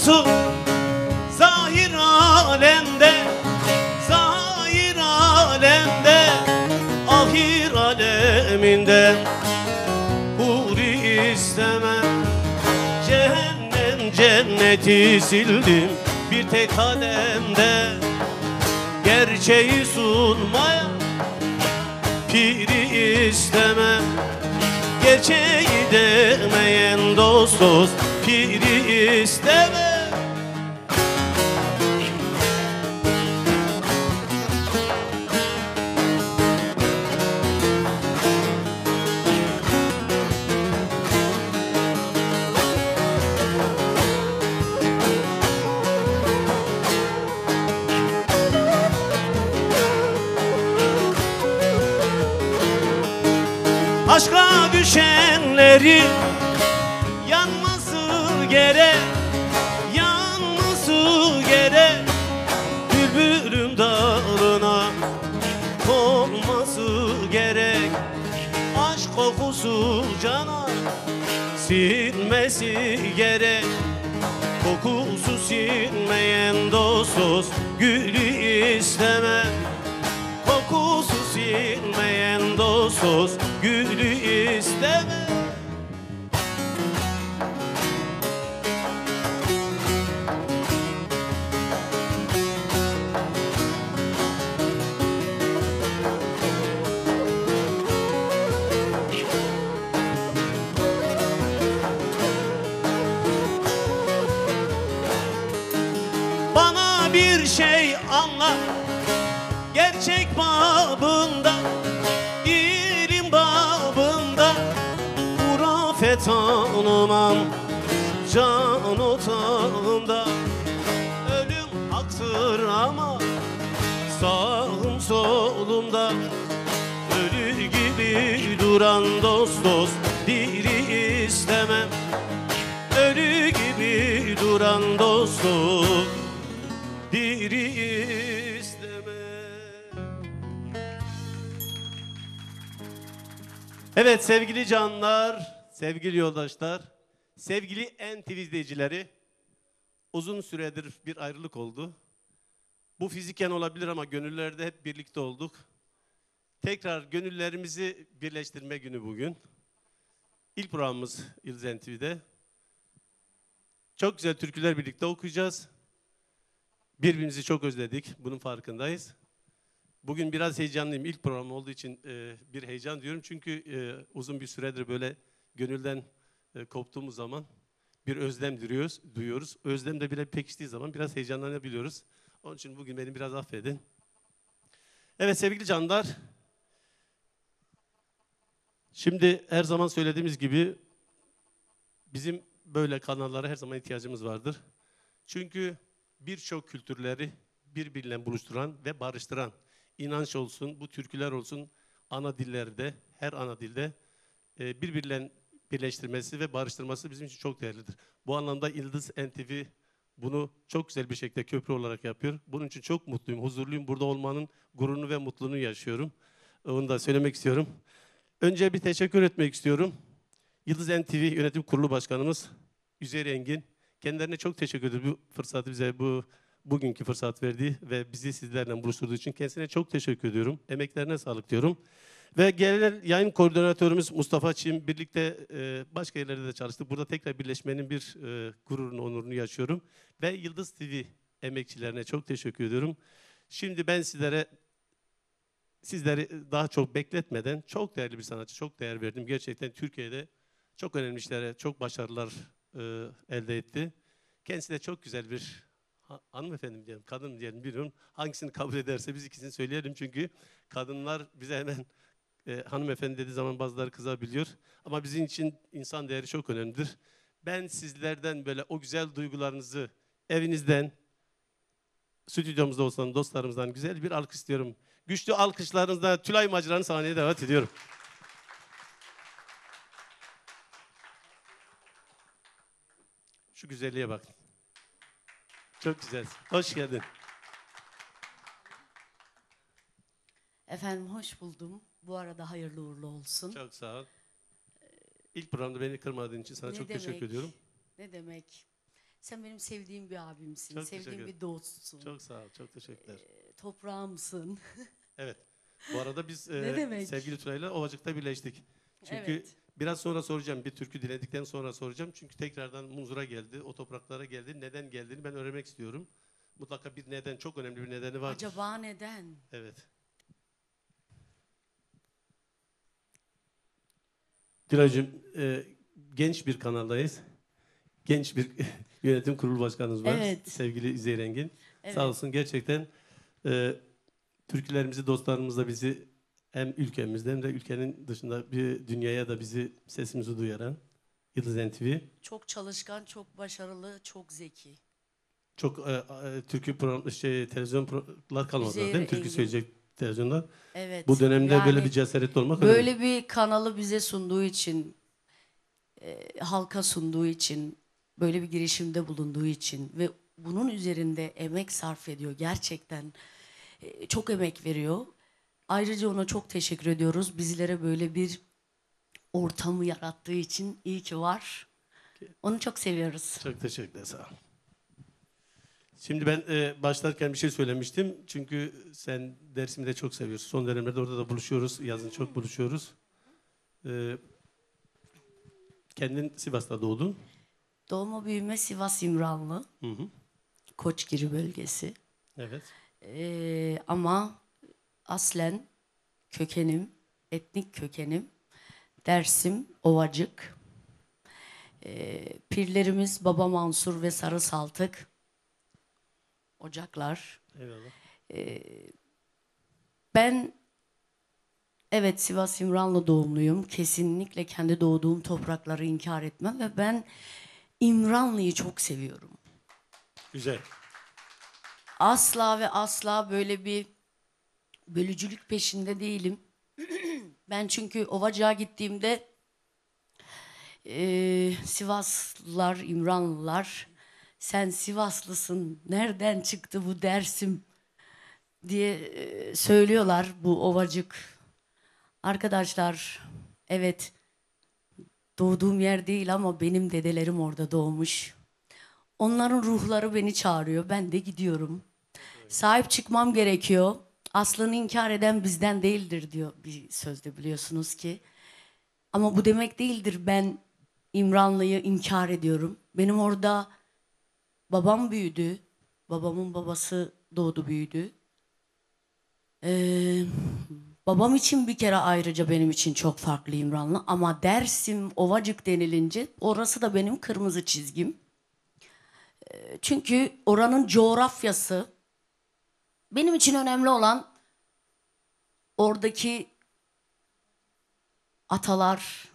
kokusu zahir alemde, zahir alemde, ahir aleminde huri istemem. Cehennem cenneti sildim bir tek kalemde, gerçeği sunmaya piri istemem. Gerçeği demeyen dost dost piri istemem. Aşka düşenleri yanması gerek, yanması gerek. Bülbülüm dalına konması gerek. Aşk kokusu cana sinmesi gerek. Kokusu sinmeyen dost dost gülü istemem. Kokusu sinmeyen dost dost gülü istemem. Bana bir şey anlat gerçek babında, ilim babında. Hurafet tanımam can otağında. Ölüm haktır ama sağım solumda. Ölü gibi duran dost dost diri istemem. Ölü gibi duran dost dost diri istemem. Evet sevgili canlar, sevgili yoldaşlar, sevgili NTV izleyicileri, uzun süredir bir ayrılık oldu. Bu fiziken olabilir ama gönüllerde hep birlikte olduk. Tekrar gönüllerimizi birleştirme günü bugün. İlk programımız Yıldız NTV'de. Çok güzel türküler birlikte okuyacağız. Birbirimizi çok özledik, bunun farkındayız. Bugün biraz heyecanlıyım. İlk program olduğu için bir heyecan diyorum. Çünkü uzun bir süredir böyle gönülden koptuğumuz zaman bir özlem duyuyoruz. Özlem de bile pekiştiği zaman biraz heyecanlanabiliyoruz. Onun için bugün beni biraz affedin. Evet sevgili canlar. Şimdi her zaman söylediğimiz gibi bizim böyle kanallara her zaman ihtiyacımız vardır. Çünkü birçok kültürleri birbiriyle buluşturan ve barıştıran, inanç olsun, bu türküler olsun, ana dillerde, her ana dilde birbiriyle birleştirmesi ve barıştırması bizim için çok değerlidir. Bu anlamda Yıldız NTV bunu çok güzel bir şekilde köprü olarak yapıyor. Bunun için çok mutluyum, huzurluyum. Burada olmanın gururunu ve mutluluğunu yaşıyorum. Onu da söylemek istiyorum. Önce bir teşekkür etmek istiyorum. Yıldız NTV Yönetim Kurulu Başkanımız Üzeyir Engin. Kendilerine çok teşekkür ederim bu fırsatı bize bugünkü fırsat verdiği ve bizi sizlerle buluşturduğu için kendisine çok teşekkür ediyorum. Emeklerine sağlık diyorum. Ve genel yayın koordinatörümüz Mustafa Çim, birlikte başka yerlerde de çalıştık. Burada tekrar birleşmenin bir gururunu, onurunu yaşıyorum. Ve Yıldız TV emekçilerine çok teşekkür ediyorum. Şimdi ben sizleri daha çok bekletmeden, çok değerli bir sanatçı, çok değer verdim. Gerçekten Türkiye'de çok önemli işlere, çok başarılar elde etti. Kendisi de çok güzel bir hanımefendi mi diyelim, kadın mı diyelim bilmiyorum. Hangisini kabul ederse biz ikisini söyleyelim. Çünkü kadınlar bize hemen hanımefendi dediği zaman bazıları kızabiliyor. Ama bizim için insan değeri çok önemlidir. Ben sizlerden böyle o güzel duygularınızı evinizden, stüdyomuzda olsan dostlarımızdan güzel bir alkış istiyorum. Güçlü alkışlarınızla Tülay Maciran'ı sahneye davet ediyorum. Şu güzelliğe bak. Çok güzel. Hoş geldin. Efendim hoş buldum. Bu arada hayırlı uğurlu olsun. Çok sağ ol. İlk programda beni kırmadığın için sana çok teşekkür ediyorum. Ne demek? Sen benim sevdiğim bir abimsin, Çok sevdiğim teşekkür bir dostsun, Çok sağ ol, çok teşekkürler. toprağımsın. Evet. Bu arada biz Ne demek? sevgili Tuna'yla Ovacık'ta birleştik. Çünkü Evet. biraz sonra soracağım, bir türkü dinledikten sonra soracağım. Çünkü tekrardan Munzur'a geldi, o topraklara geldi. Neden geldiğini ben öğrenmek istiyorum. Mutlaka bir neden, çok önemli bir nedeni var. Acaba neden? Evet. Tülay'cığım, genç bir kanaldayız. Genç bir yönetim kurulu başkanımız var. Evet. Sevgili İzey Rengin. Evet. Sağ olsun gerçekten türkülerimizi, dostlarımızla bizi hem ülkemizde hem de ülkenin dışında bir dünyaya da bizi sesimizi duyaran Yıldız NTV. Çok çalışkan, çok başarılı, çok zeki. Çok türkü program, televizyon programlar kalmadı Üzeyir değil mi? Türkü Engin. söyleyecek televizyonlar. Evet. Bu dönemde yani böyle bir cesaretli olmak önemli. böyle bir kanalı bize sunduğu için, halka sunduğu için, böyle bir girişimde bulunduğu için ve bunun üzerinde emek sarf ediyor gerçekten. Çok emek veriyor. Ayrıca ona çok teşekkür ediyoruz. Bizlere böyle bir ortamı yarattığı için iyi ki var. Onu çok seviyoruz. Çok teşekkürler, sağ ol. Şimdi ben başlarken bir şey söylemiştim. Çünkü sen Dersim'i de çok seviyorsun. Son dönemlerde orada da buluşuyoruz. Yazın çok buluşuyoruz. Kendin Sivas'ta doğdun. Doğma büyüme Sivas İmranlı, Hı hı. Koçgiri bölgesi. Evet. Ama aslen kökenim, etnik kökenim Dersim, Ovacık. Pirlerimiz Baba Mansur ve Sarı Saltık. Ocaklar. Eyvallah. Ben evet Sivas İmranlı doğumluyum. Kesinlikle kendi doğduğum toprakları inkar etmem ve ben İmranlı'yı çok seviyorum. Güzel. Asla ve asla böyle bir bölücülük peşinde değilim. Ben çünkü Ovacık'a gittiğimde Sivaslılar, İmranlılar sen Sivaslısın, nereden çıktı bu Dersim diye söylüyorlar bu Ovacık. Arkadaşlar evet doğduğum yer değil ama benim dedelerim orada doğmuş. Onların ruhları beni çağırıyor, ben de gidiyorum. Sahip çıkmam gerekiyor. Aslını inkar eden bizden değildir diyor bir sözde biliyorsunuz ki. Ama bu demek değildir ben İmranlı'yı inkar ediyorum. Benim orada babam büyüdü. Babamın babası doğdu büyüdü. Babam için bir kere ayrıca benim için çok farklı İmranlı. Ama Dersim, Ovacık denilince orası da benim kırmızı çizgim. Çünkü oranın coğrafyası benim için önemli olan oradaki atalar,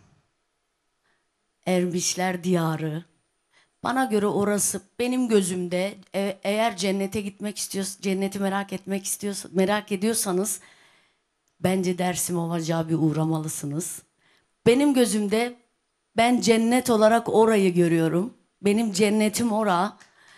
ermişler diyarı. Bana göre orası benim gözümde eğer cennete gitmek istiyorsanız, cenneti merak ediyorsanız bence Dersim Ovacık'a bir uğramalısınız. Benim gözümde ben cennet olarak orayı görüyorum. Benim cennetim ora.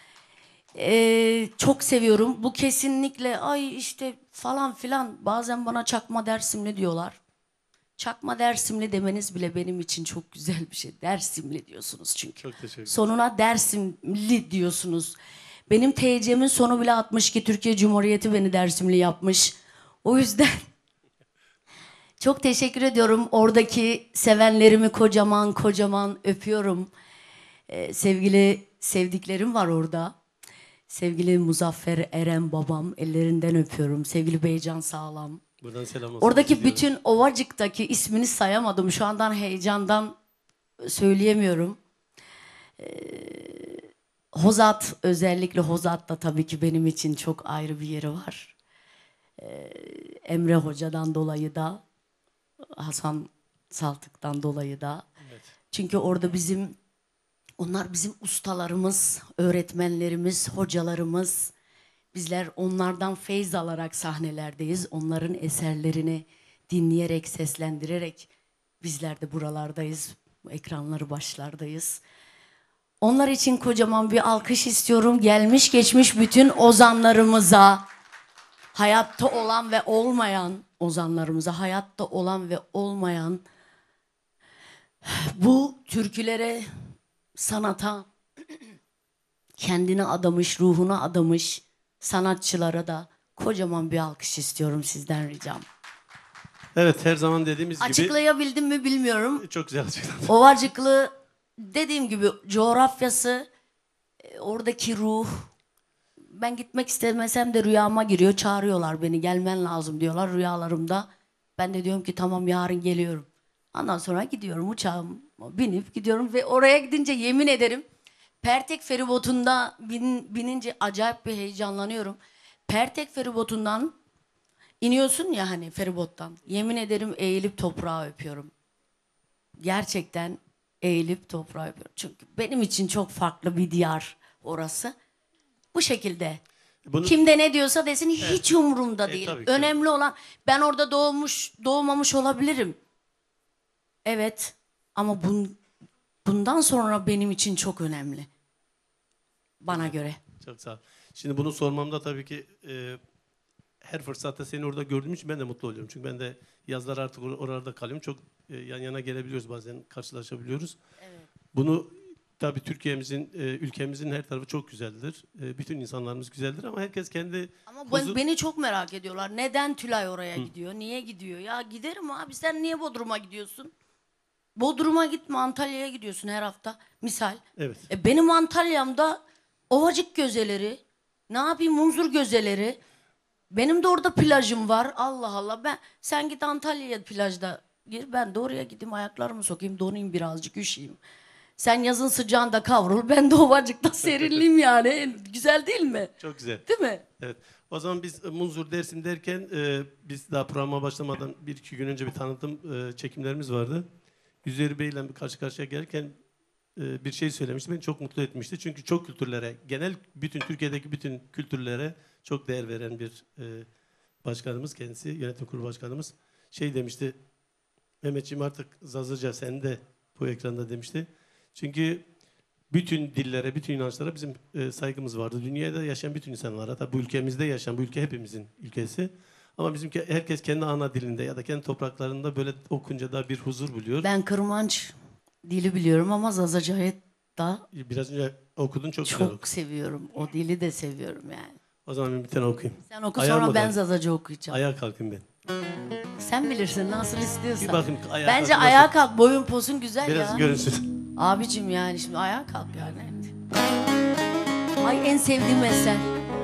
Çok seviyorum. Bu kesinlikle ay işte falan filan bazen bana çakma Dersimli diyorlar. Çakma Dersimli demeniz bile benim için çok güzel bir şey. Dersimli diyorsunuz çünkü. Çok teşekkür ederim. Sonuna Dersimli diyorsunuz. Benim TC'min sonu bile 62 Türkiye Cumhuriyeti beni Dersimli yapmış. O yüzden çok teşekkür ediyorum. Oradaki sevenlerimi kocaman kocaman öpüyorum. Sevgili sevdiklerim var orada. Sevgili Muzaffer Eren babam ellerinden öpüyorum. Sevgili Beycan Sağlam. Buradan selam olsun. Oradaki bütün Ovacık'taki ismini sayamadım. Şu andan heyecandan söyleyemiyorum. Hozat özellikle Hozat'ta tabii ki benim için çok ayrı bir yeri var. Emre Hoca'dan dolayı da Hasan Saltık'tan dolayı da. Evet. Çünkü orada onlar bizim ustalarımız, öğretmenlerimiz, hocalarımız. Bizler onlardan feyz alarak sahnelerdeyiz. Onların eserlerini dinleyerek, seslendirerek bizler de buralardayız. Ekranları başlardayız. Onlar için kocaman bir alkış istiyorum. Gelmiş geçmiş bütün ozanlarımıza, hayatta olan ve olmayan ozanlarımıza, hayatta olan ve olmayan bu türkülere, sanata kendini adamış, ruhunu adamış sanatçılara da kocaman bir alkış istiyorum sizden ricam. Evet, her zaman dediğimiz gibi Açıklayabildim mi bilmiyorum. çok güzel açıkladın. Ovacıklı dediğim gibi coğrafyası, oradaki ruh. Ben gitmek istemesem de rüyama giriyor. Çağırıyorlar beni, gelmen lazım diyorlar rüyalarımda. Ben de diyorum ki tamam yarın geliyorum. Ondan sonra gidiyorum, uçağıma binip gidiyorum ve oraya gidince yemin ederim Pertek feribotunda binince acayip bir heyecanlanıyorum. Pertek feribotundan iniyorsun ya hani feribottan. Yemin ederim eğilip toprağı öpüyorum. Gerçekten eğilip toprağı öpüyorum. Çünkü benim için çok farklı bir diyar orası. Bu şekilde. Bunu Kimde ne diyorsa desin hiç umurumda değil. tabii ki. Önemli olan ben orada doğmamış olabilirim. Evet ama bundan sonra benim için çok önemli. Bana göre. çok sağ ol. Şimdi bunu sormamda tabii ki her fırsatta seni orada gördüğüm için ben de mutlu oluyorum. Çünkü ben de yazlar artık oralarda kalıyorum. Çok yan yana gelebiliyoruz, bazen karşılaşabiliyoruz. Evet. Bunu tabii Türkiye'mizin, ülkemizin her tarafı çok güzeldir. Bütün insanlarımız güzeldir ama herkes kendi Ama huzur- beni çok merak ediyorlar. Neden Tülay oraya gidiyor? Niye gidiyor? Ya giderim abi, sen niye Bodrum'a gidiyorsun? Bodrum'a gitme, Antalya'ya gidiyorsun her hafta. Misal. Evet. Benim Antalya'mda Ovacık gözeleri, ne yapayım Munzur gözeleri. Benim de orada plajım var. Allah Allah. Sen git Antalya'ya plajda gir. Ben de oraya gideyim, ayaklarımı sokayım, donayım birazcık, üşüyeyim. Sen yazın sıcağında kavrul. Ben de Ovacık'ta serinleyeyim yani. Güzel değil mi? Çok güzel. Değil mi? Evet. O zaman biz Munzur Dersim derken biz daha programa başlamadan 1-2 gün önce bir tanıtım çekimlerimiz vardı. Üzeri Bey'le karşı karşıya gelirken bir şey söylemişti. Beni çok mutlu etmişti. Çünkü çok kültürlere, bütün Türkiye'deki bütün kültürlere çok değer veren bir başkanımız kendisi, yönetim kurulu başkanımız. Şey demişti, Mehmetciğim artık Zazırca sen de bu ekranda demişti. Çünkü bütün dillere, bütün inançlara bizim saygımız vardı. Dünyada yaşayan bütün insanlara, tabii bu ülkemizde yaşayan, bu ülke hepimizin ülkesi. Ama herkes kendi ana dilinde ya da kendi topraklarında böyle okunca da bir huzur buluyor. Ben Kırmanç dili biliyorum ama Zazacayet da Biraz önce okudun, çok güzel çok okudun. seviyorum. O dili de seviyorum yani. O zaman ben bir tane okuyayım. Sen oku, Ayağa sonra mı ben kalkayım? Zazacı okuyacağım. Ayağa kalkayım ben. Sen bilirsin nasıl istiyorsan. Bir bakayım ayağa Bence kalkayım, ayağa nasıl? kalk, boyun posun güzel Biraz ya. görünsün. Abicim yani şimdi ayağa kalk yani. Ay en sevdiğim eser.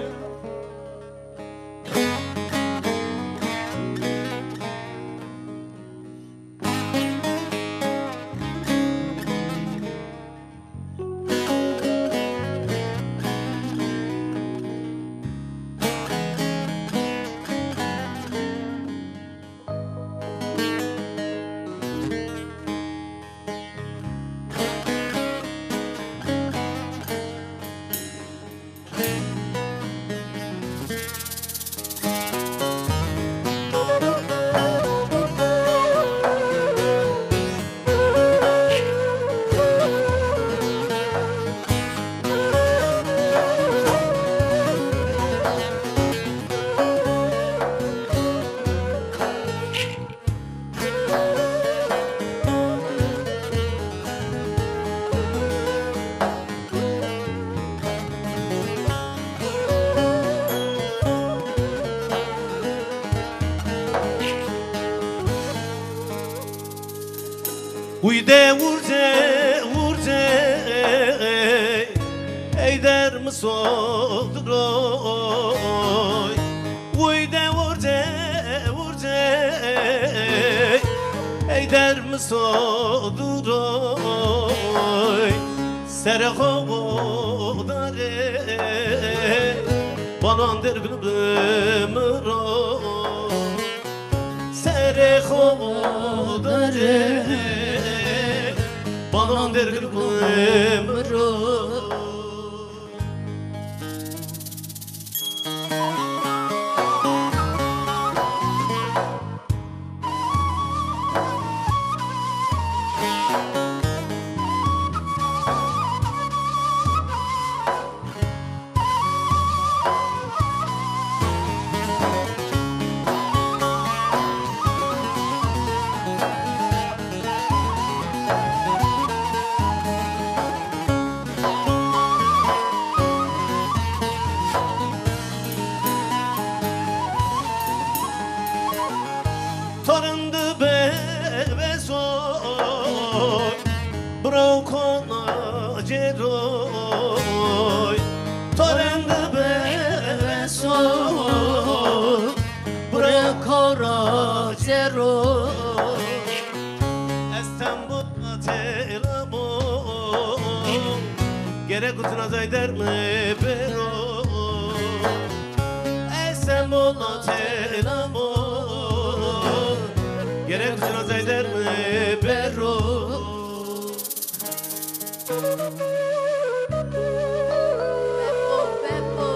Uyde vurce vurce eyder mi solduroy. Uyde vurce vurce eyder mi solduroy. Serho dare balandır gülüm ro. Serho dare balandır gülüm ro. Brokona ceroy Torende beso Brekora zero İstanbul'a telamo Gerek kutuna zayder mi bero İstanbul'a telamo Gerek kutuna zayder mi bero Beppo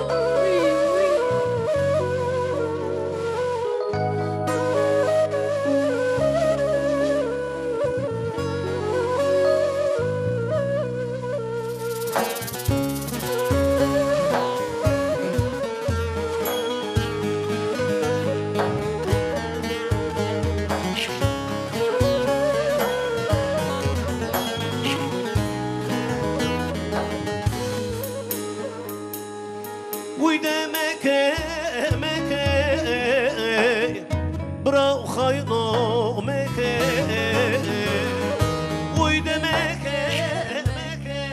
Uyde meke meke Bra khayno meke Uyde meke meke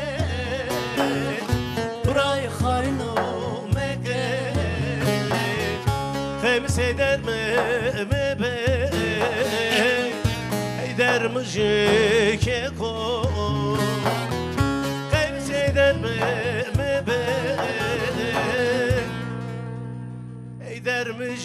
Bra khayno meke Temiz eder mi be Eder mi keko Temiz eder mi be Dermiş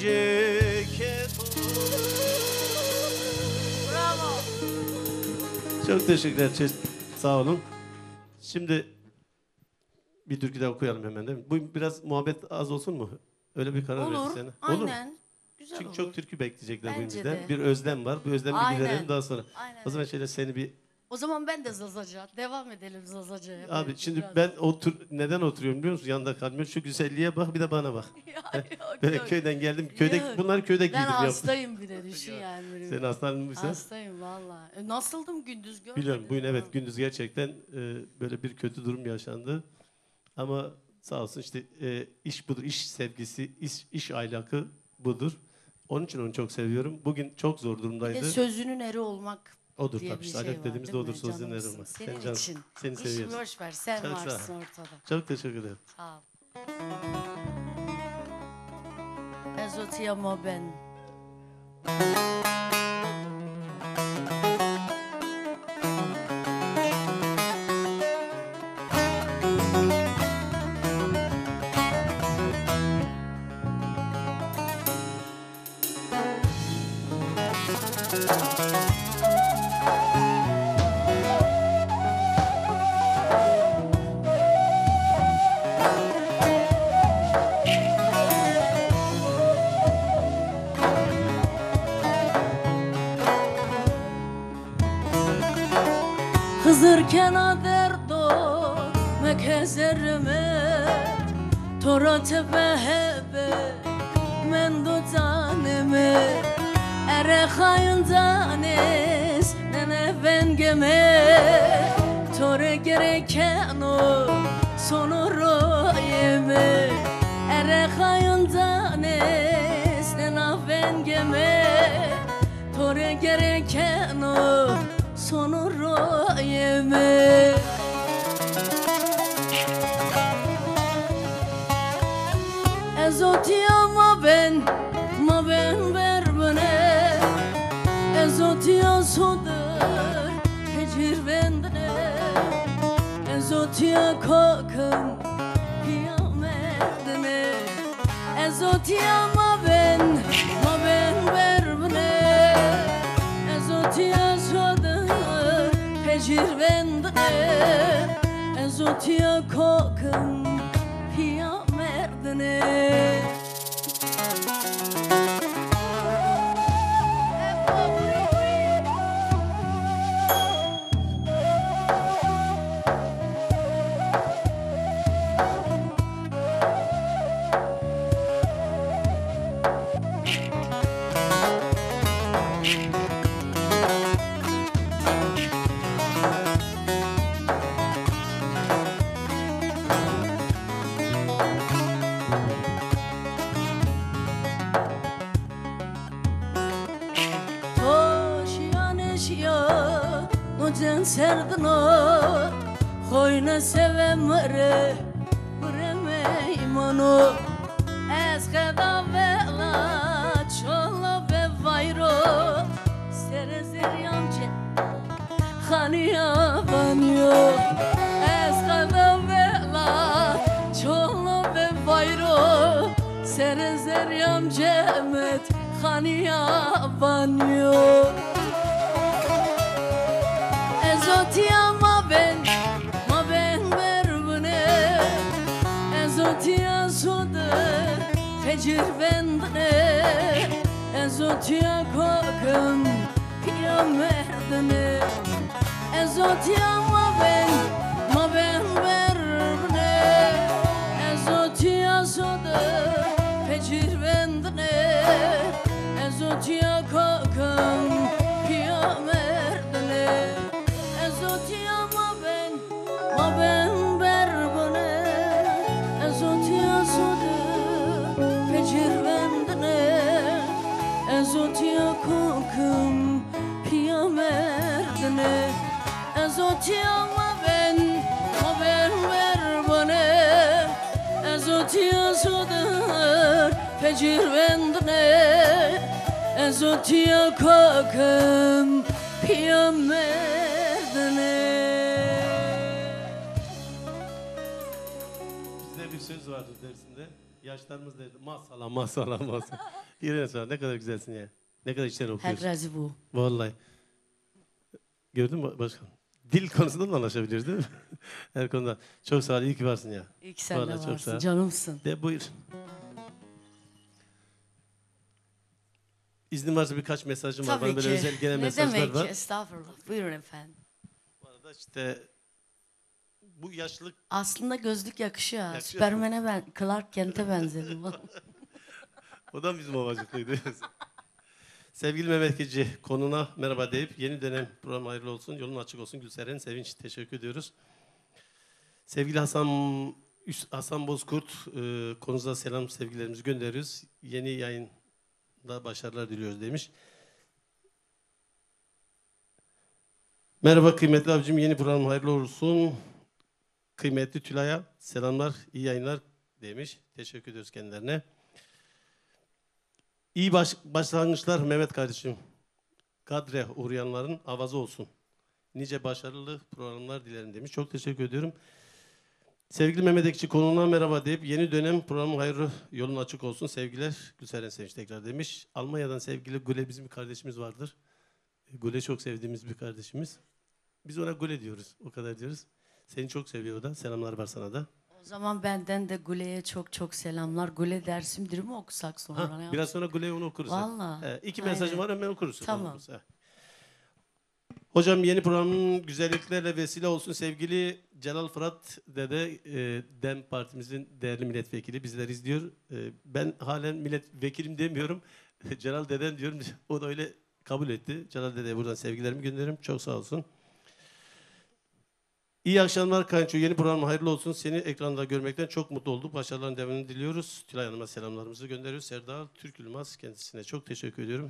Bravo. Çok teşekkürler. Sağ olun. Şimdi bir türkü daha okuyalım hemen değil mi? Bu biraz muhabbet az olsun mu? Öyle bir karar verdik Olur. sana. Olur mu? Aynen. Güzel Çünkü olur. çok türkü bekleyecekler bu Bence bizden. de. Bir özlem var. Bu özlemi Aynen. giderelim daha sonra. Aynen. O zaman şöyle seni bir... O zaman ben de Zazaca. Devam edelim Zazaca'ya. Abi Belki şimdi biraz. ben neden oturuyorum biliyor musun? Yanında kalmıyorum. Şu güzelliğe bak bir de bana bak. Ya, yok, Böyle yok. köyden geldim. Köyde, Yok. bunları köyde Ben giydim. yaptım. hastayım bir de düşün yani. Böyle. Senin hastalığın mıysa? Hastayım valla. Nasıldım gündüz görmedin? Biliyorum bugün mi? evet gündüz gerçekten böyle bir kötü durum yaşandı. Ama sağ olsun işte iş budur, iş sevgisi, iş ahlakı budur. Onun için onu çok seviyorum. Bugün çok zor Bir durumdaydı. de sözünün eri olmak Odur diye tabii bir işte. şey Ahlak var, dediğimiz de değil odur mi? sözünün eri Canımsın. olmak. Senin Sen için. seni İşi seviyoruz. boş ver. Sen Çok sağ ol. varsın ortada. Çok teşekkür ederim. Sağ ol. Ezotiyama ben. Hızırken aderdo mekezerime Tora tepe hebe men do taneme Ere hayındanes nene vengeme Tore gereken o sonoro yeme Ere hayındanes nene vengeme Tore gereken o sonoro yeme Ezotiya ma ben berbene Ezotiya sodur hecir bendine Ezotiya kokun kıyametine Ezotiya ma ben berbene Ezotiya sodur hecir bendine Ezotiya kokun kıyametine serdin o Koyna sevem re Vremeyim onu Eskeda vela Çola ve vayro Serezer yamce Khaniya banyo Eskeda vela Çola ve vayro Serezer yamce Met Khaniya banyo Ezotiya ma ben ver bune Ezotiya soda fecir bendine Ezotiya kokun piya merdine Ezotiya ma ben ver bune Ezotiya soda fecir bendine Ezotiya kokun piya merdine Ezotiya ma ben ver bune Ezotiya soda fecir bendine Ezotiya kokun piya merdine Ezotiya ma ben ver bune Ezotiya soda fecir bendine Ezotiya kokun piya merdine Bizde bir söz vardı dersinde. Yaşlarımız derdi. Maşallah maşallah maşallah. İrene sana ne kadar güzelsin ya. Ne kadar içten okuyorsun. Herkesi bu. Vallahi. Gördün mü başkan? Dil konusunda da anlaşabiliriz değil mi? Her konuda. Çok sağ ol. İyi ki varsın ya. İyi ki sen de Vallahi çok sağ varsın. ol. Canımsın. De buyur. İznin varsa birkaç mesajım var. Tabii Bana böyle ki. özel gelen Ne mesajlar demek var. ki? Estağfurullah. Buyurun efendim. Bu arada işte bu yaşlılık Aslında gözlük yakışıyor. Yakışıyor. Süpermen'e ben, Clark Kent'e benzedim. o da bizim ovacıklıydı. Sevgili Mehmet Keçi, konuna merhaba deyip yeni dönem program hayırlı olsun, yolun açık olsun. Gülseren Sevinç, teşekkür ediyoruz. Sevgili Hasan Bozkurt, konuza selam sevgilerimizi gönderiyoruz. Yeni yayında başarılar diliyoruz demiş. Merhaba kıymetli abicim, yeni program hayırlı olsun. Kıymetli Tülay'a selamlar, iyi yayınlar demiş. Teşekkür ediyoruz kendilerine. İyi başlangıçlar Mehmet kardeşim. Kadre uğrayanların avazı olsun. Nice başarılı programlar dilerim demiş. Çok teşekkür ediyorum. Sevgili Mehmet Ekçi, konuna merhaba deyip yeni dönem programın hayırlı yolun açık olsun. Sevgiler Gülseren Sevinç tekrar demiş. Almanya'dan sevgili Gule bizim bir kardeşimiz vardır. Gule çok sevdiğimiz bir kardeşimiz. Biz ona Gule diyoruz. O kadar diyoruz. Seni çok seviyor o da. Selamlar var sana da. O zaman benden de Gule'ye çok selamlar. Gule dersimdir mi okusak sonra? Ha, biraz sonra Gule'yi onu okuruz. Vallahi. İki Aynen. mesajım var hemen okuruz. Tamam. Okuruz, Hocam yeni programın güzelliklerle vesile olsun. Sevgili Celal Fırat Dede, DEM Partimizin değerli milletvekili bizler izliyor. Ben halen milletvekilim demiyorum. Celal Deden diyorum. O da öyle kabul etti. Celal Dede'ye buradan sevgilerimi gönderirim. Çok sağ olsun. İyi akşamlar Kayınço. Yeni program hayırlı olsun. Seni ekranda görmekten çok mutlu olduk. Başarıların devamını diliyoruz. Tülay Hanım'a selamlarımızı gönderiyoruz. Serdar Türkülmaz kendisine çok teşekkür ediyorum.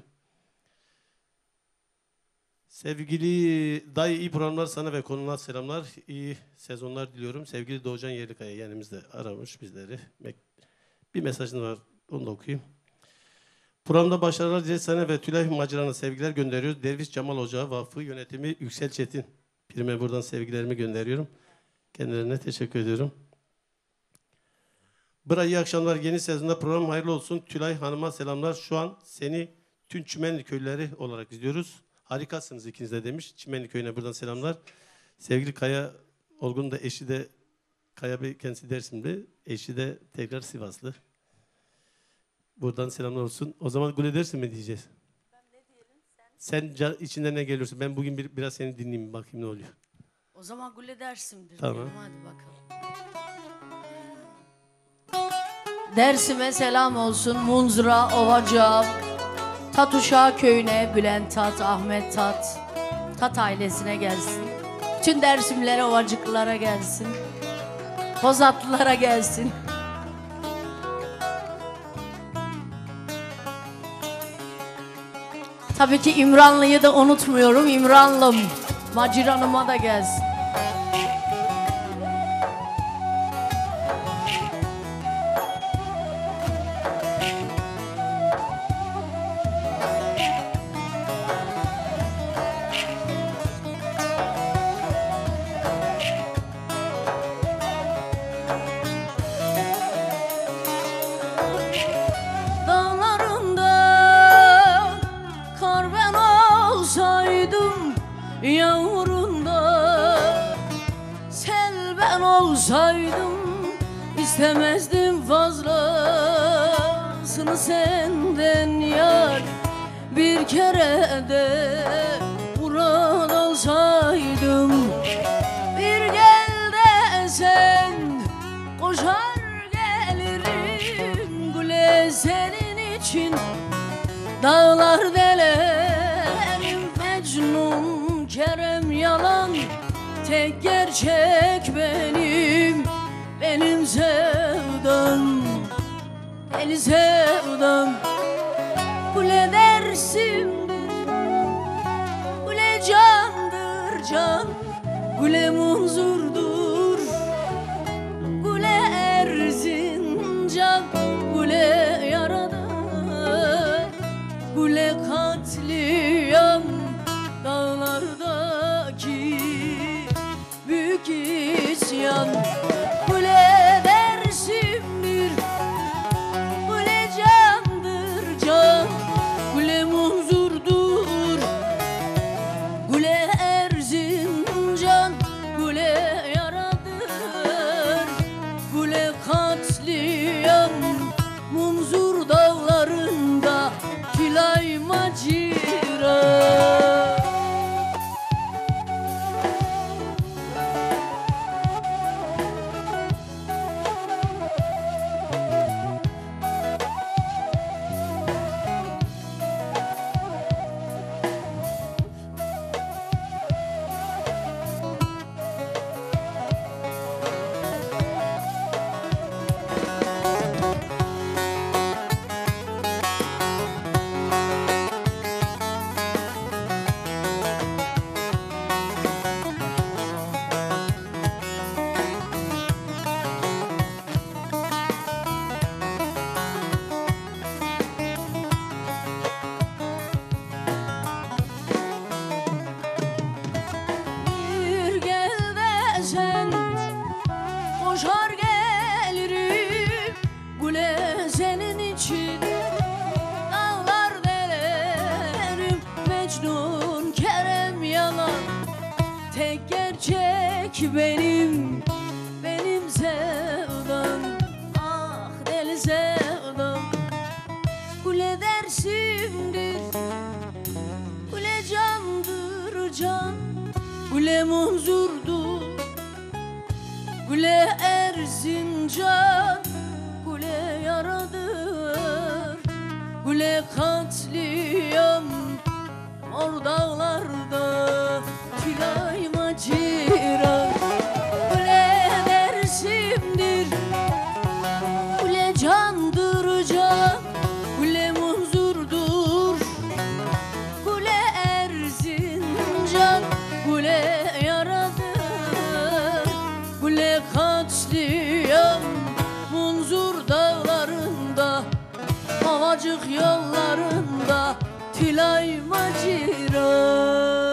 Sevgili dayı iyi programlar sana ve konuna selamlar. İyi sezonlar diliyorum. Sevgili Doğucan Yerlikaya yanımızda aramış bizleri. Bir mesajın var. Onu da okuyayım. Programda başarılar dileriz sana ve Tülay Maciran'a sevgiler gönderiyoruz. Derviş Cemal Hoca Vakfı Yönetimi Yüksel Çetin. Birime buradan sevgilerimi gönderiyorum. Kendilerine teşekkür ediyorum. Bra iyi akşamlar. Yeni sezonda program hayırlı olsun. Tülay Hanım'a selamlar. Şu an seni tüm Çimenli köyleri olarak izliyoruz. Harikasınız ikiniz de demiş. Çimenli köyüne buradan selamlar. Sevgili Kaya Olgun da eşi de Kaya Bey kendisi Dersim'de. Eşi de tekrar Sivaslı. Buradan selamlar olsun. O zaman gol edersin mi diyeceğiz? Ben ne diyelim? Sen içinden ne geliyorsun? Ben bugün biraz seni dinleyeyim. Bakayım ne oluyor. O zaman Gule Dersim'dir. Tamam. Diyelim. Hadi bakalım. Dersim'e selam olsun. Munzura, Ovaca, Tatuşa köyüne, Bülent Tat, Ahmet Tat, Tat ailesine gelsin. Bütün Dersimlere, Ovacıklılara gelsin. Kozatlılara gelsin. Tabii ki İmranlı'yı da unutmuyorum. İmranlım. Maciranıma da gelsin. Yavrunda sel ben olsaydım, istemezdim fazlasını senden yar. Bir kere de burada olsaydım, bir gel desen koşar gelirim. Güle senin için dağlar delerim. Mecnun Kerem yalan, tek gerçek benim sevdam, deli sevdam. Kule dersimdir, kule candır can, kule munzurdur, kule Erzincan, kule yaradır, kule katliam. Dağlardaki büyük isyan, kule dersimdir, kule candır can, kule munzurdur, kule Erzincan, kule yaradır, kule katliam. Munzur dağlarında Kilay Maciran. Koşar gelirim, güle senin için dağlar delerim. Mecnun Kerem yalan, tek gerçek benim sevdam, ah deli sevdam. Güle dersimdir, güle candır can, güle munzurdur, güle Erzincan, güle yaradır, güle katliam. Mor dağlarda Kilay Maciran, güle dersimdir, güle candır can, güle munzurdur, güle Erzincan, güle yaradır, güle katliam. Munzur dağlarında, Ovacık yollarında Kilay Maciran.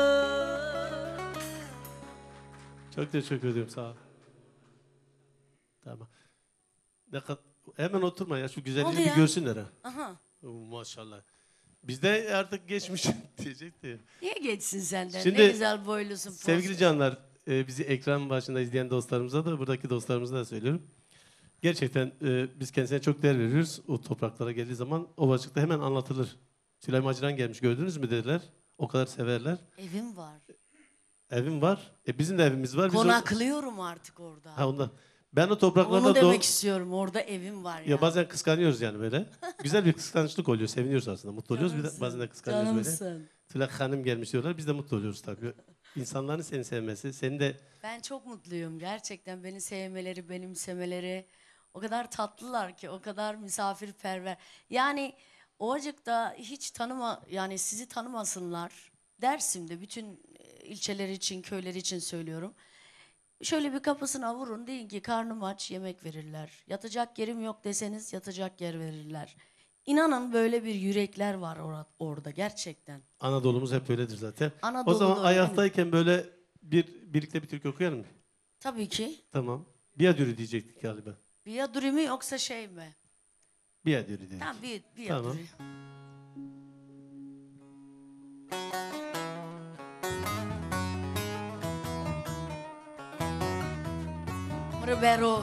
Çok teşekkür ediyorum, sağ ol. Tamam. Hemen oturma ya, şu güzelliği bir görsünler ha. Aha. Maşallah. Bizde artık geçmiş diyecekti. Niye geçsin senden? Şimdi, ne güzel boylusun. Sevgili canlar, bizi ekran başında izleyen dostlarımıza da, buradaki dostlarımıza da söylüyorum. Gerçekten biz kendisine çok değer veriyoruz. O topraklara geldiği zaman Ovacık'ta hemen anlatılır. Süleyman Maciran gelmiş, gördünüz mü dediler. O kadar severler. Evim var. Evim var. Bizim de evimiz var. Konaklıyorum artık orada. Ha ondan. Ben o topraklarda Onu demek istiyorum. Orada evim var ya. bazen kıskanıyoruz yani böyle. Güzel bir kıskançlık oluyor. Seviniyoruz aslında. Mutlu oluyoruz. Bir de bazen de kıskanıyoruz böyle. Tülak Hanım gelmiş diyorlar. Biz de mutlu oluyoruz tabii. İnsanların seni sevmesi. Seni de... Ben çok mutluyum. Gerçekten beni sevmeleri, benimsemeleri. O kadar tatlılar ki. O kadar misafirperver. Yani Ovacık'ta hiç yani sizi tanımasınlar. Dersim'de bütün ilçeler için, köyler için söylüyorum. Şöyle bir kapısına vurun, deyin ki karnım aç, yemek verirler. Yatacak yerim yok deseniz yatacak yer verirler. İnanın böyle bir yürekler var orada gerçekten. Anadolu'muz hep öyledir zaten. O Anadolu'da zaman öyle. ayaktayken böyle birlikte bir türkü okuyalım mı? Tabii ki. Tamam. Biadürü diyecektik galiba. Biyaduri mi yoksa şey mi? Biadürü dedik. Tamam, biyaduri. Mırbero.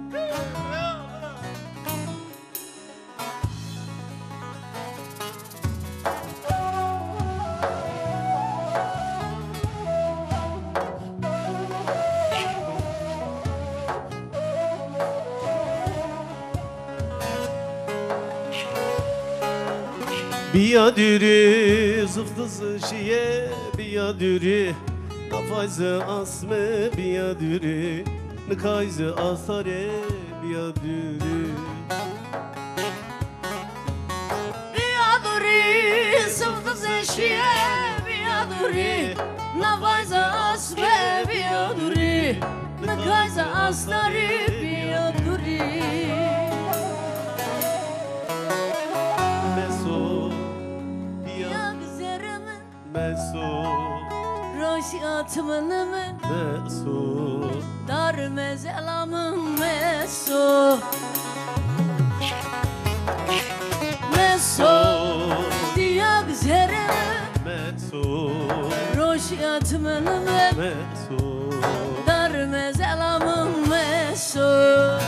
Biadürü zıftızı şiye biadürü Nafayzı asme biadürü Nikayzı asare biadürü Biyaduri, sıvdı zeşiye biyaduri, navayza asme biyaduri, nikayza asları biyaduri. Meso biad Ya güzerimin, Meso roşiyatımın Meso dar mezelamın meso. Meso, ya güzerimin, Meso roşiyatımın Meso dar mezelamın meso.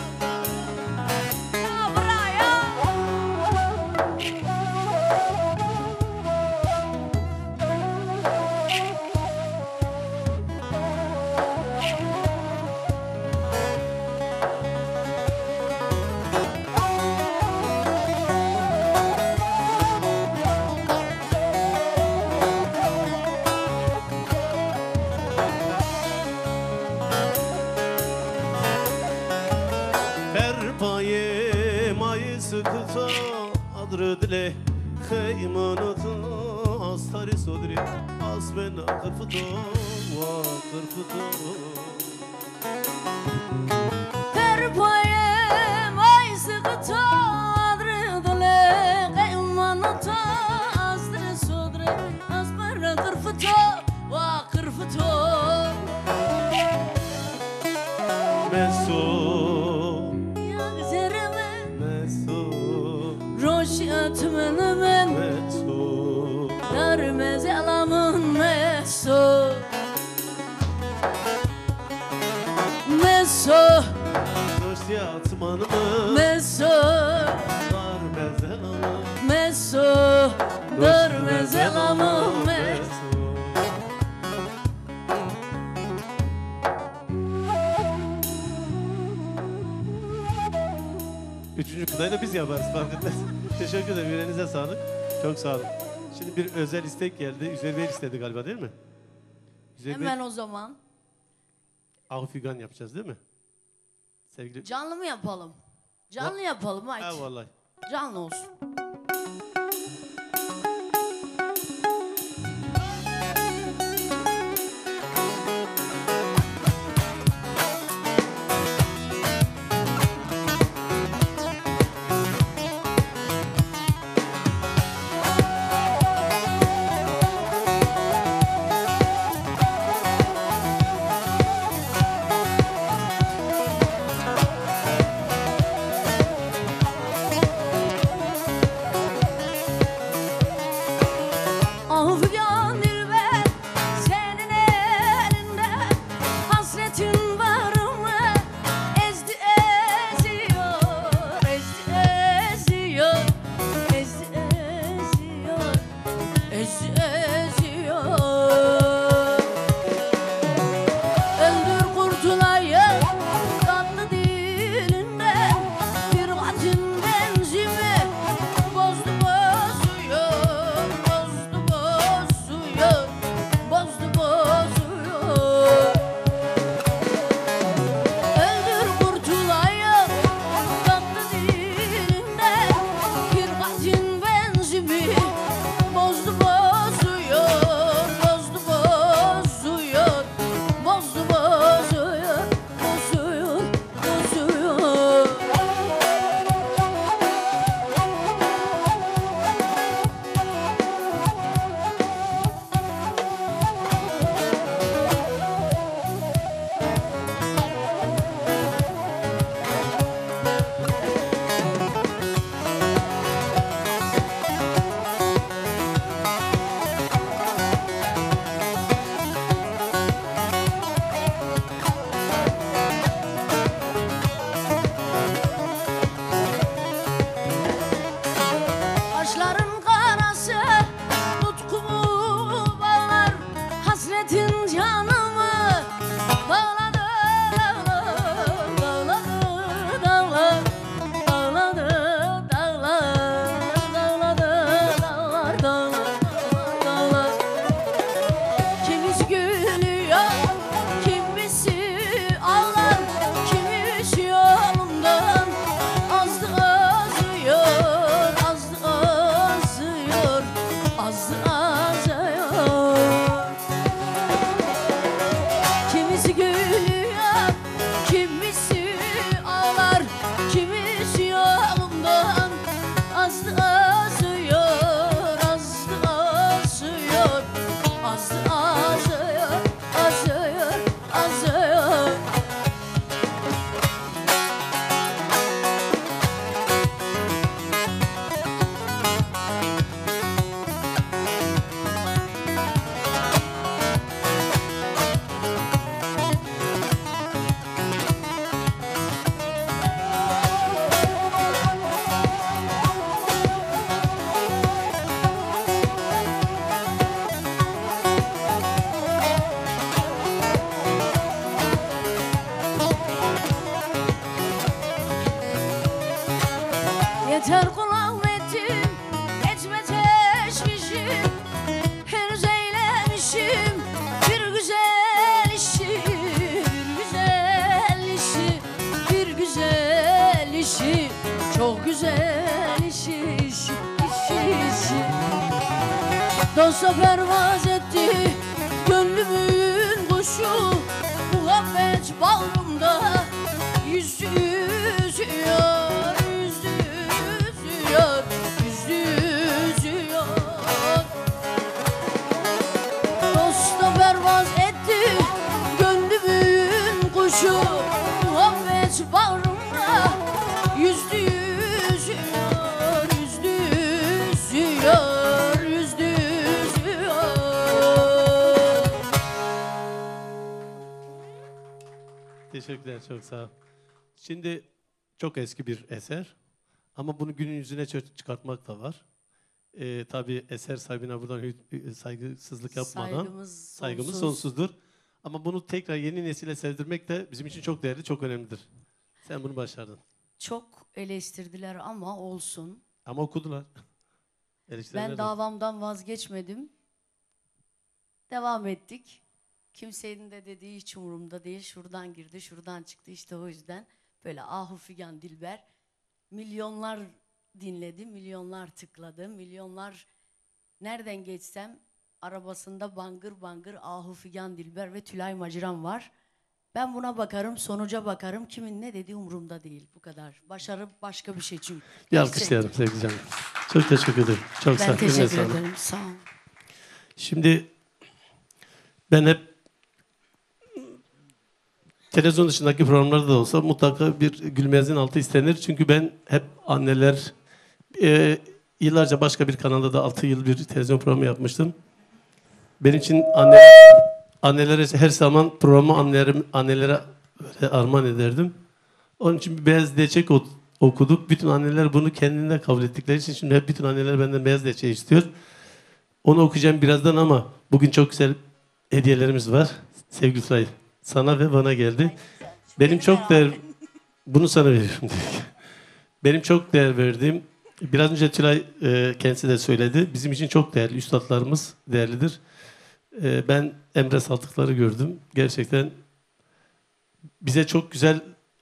Berpaye mayı sıkıta adrı dile Heymanatı astari sodri Asbena kırfıto va kırfıto Perpayem ay sıkıta adrıdale kaymanata astre sodre asperre kırfıto va kırfıto. Meso Ya güzerimin Meso roşiyatımın men Meso dar mezelamın meso. Meso, Dosyat manımı meso, Dar mezelamı meso, dar mezelamın meso. Üçüncü kıtayı da biz yaparız fark etmez. Teşekkür ederim. Yüreğinize sağlık. Çok sağ olun. Şimdi bir özel istek geldi. Üzeyir Bey istedi galiba değil mi? Üzeyir Bey, Hemen o zaman Ahufigan yapacağız değil mi? Sevgili... canlı mı yapalım? Canlı yapalım Ha haydi. vallahi. Canlı olsun. Yeter kulak ettim, etme teşvişim. Henüz eylemişim bir güzel işi, bir güzel işi, bir güzel işi, çok güzel işi, işi. Dosta pervaz etti gönlümün kuşu, muhabbet bağrımda yüzü yüzüyor, yüzü yüzüyor, yüzü yüzüyor. Dosta pervaz etti gönlümün kuşu, muhabbet bağrımda yüzü yüzüyor, yüzü yüzüyor, yüzü yüzüyor. Teşekkürler, çok sağ ol. Şimdi çok eski bir eser ama bunu günün yüzüne çıkartmak da var. Tabii eser sahibine buradan saygısızlık yapmadan saygımız sonsuzdur. Ama bunu tekrar yeni nesile sevdirmek de bizim için çok değerli, çok önemlidir. Sen bunu başardın. Çok eleştirdiler ama olsun. Ama okudular. Eleştirenler Ben de- davamdan vazgeçmedim. Devam ettik. Kimsenin de dediği hiç umurumda değil. Şuradan girdi, şuradan çıktı. İşte o yüzden böyle Ahu Figan Dilber milyonlar dinledi, milyonlar tıkladı, milyonlar nereden geçsem arabasında bangır bangır Ahu Figan Dilber ve Tülay Maciran var. Ben buna bakarım, sonuca bakarım. Kimin ne dediği umurumda değil. Bu kadar. Başarı başka bir şey çünkü. Bir alkışlayalım sevgili canım. Çok teşekkür ederim. Çok sağ Ben ol. Eline teşekkür sağlık. ederim. Sağ ol. Şimdi ben hep televizyon dışındaki programlarda da olsa mutlaka bir gülmezin altı istenir. Çünkü ben hep anneler, yıllarca başka bir kanalda da 6 yıl bir televizyon programı yapmıştım. Benim için annelere her zaman programı annelere böyle armağan ederdim. Onun için bir beyaz leçek okuduk. Bütün anneler bunu kendine kabul ettikleri için şimdi hep bütün anneler benden beyaz leçe istiyor. Onu okuyacağım birazdan ama bugün çok güzel hediyelerimiz var. Sevgili Tülay, sana ve bana geldi. Benim çok bunu sana veriyorum. Benim çok değer verdiğim, biraz önce Tülay kendisi de söyledi. Bizim için çok değerli, üstadlarımız değerlidir. Ben Emre Saltıklar'ı gördüm. Gerçekten bize çok güzel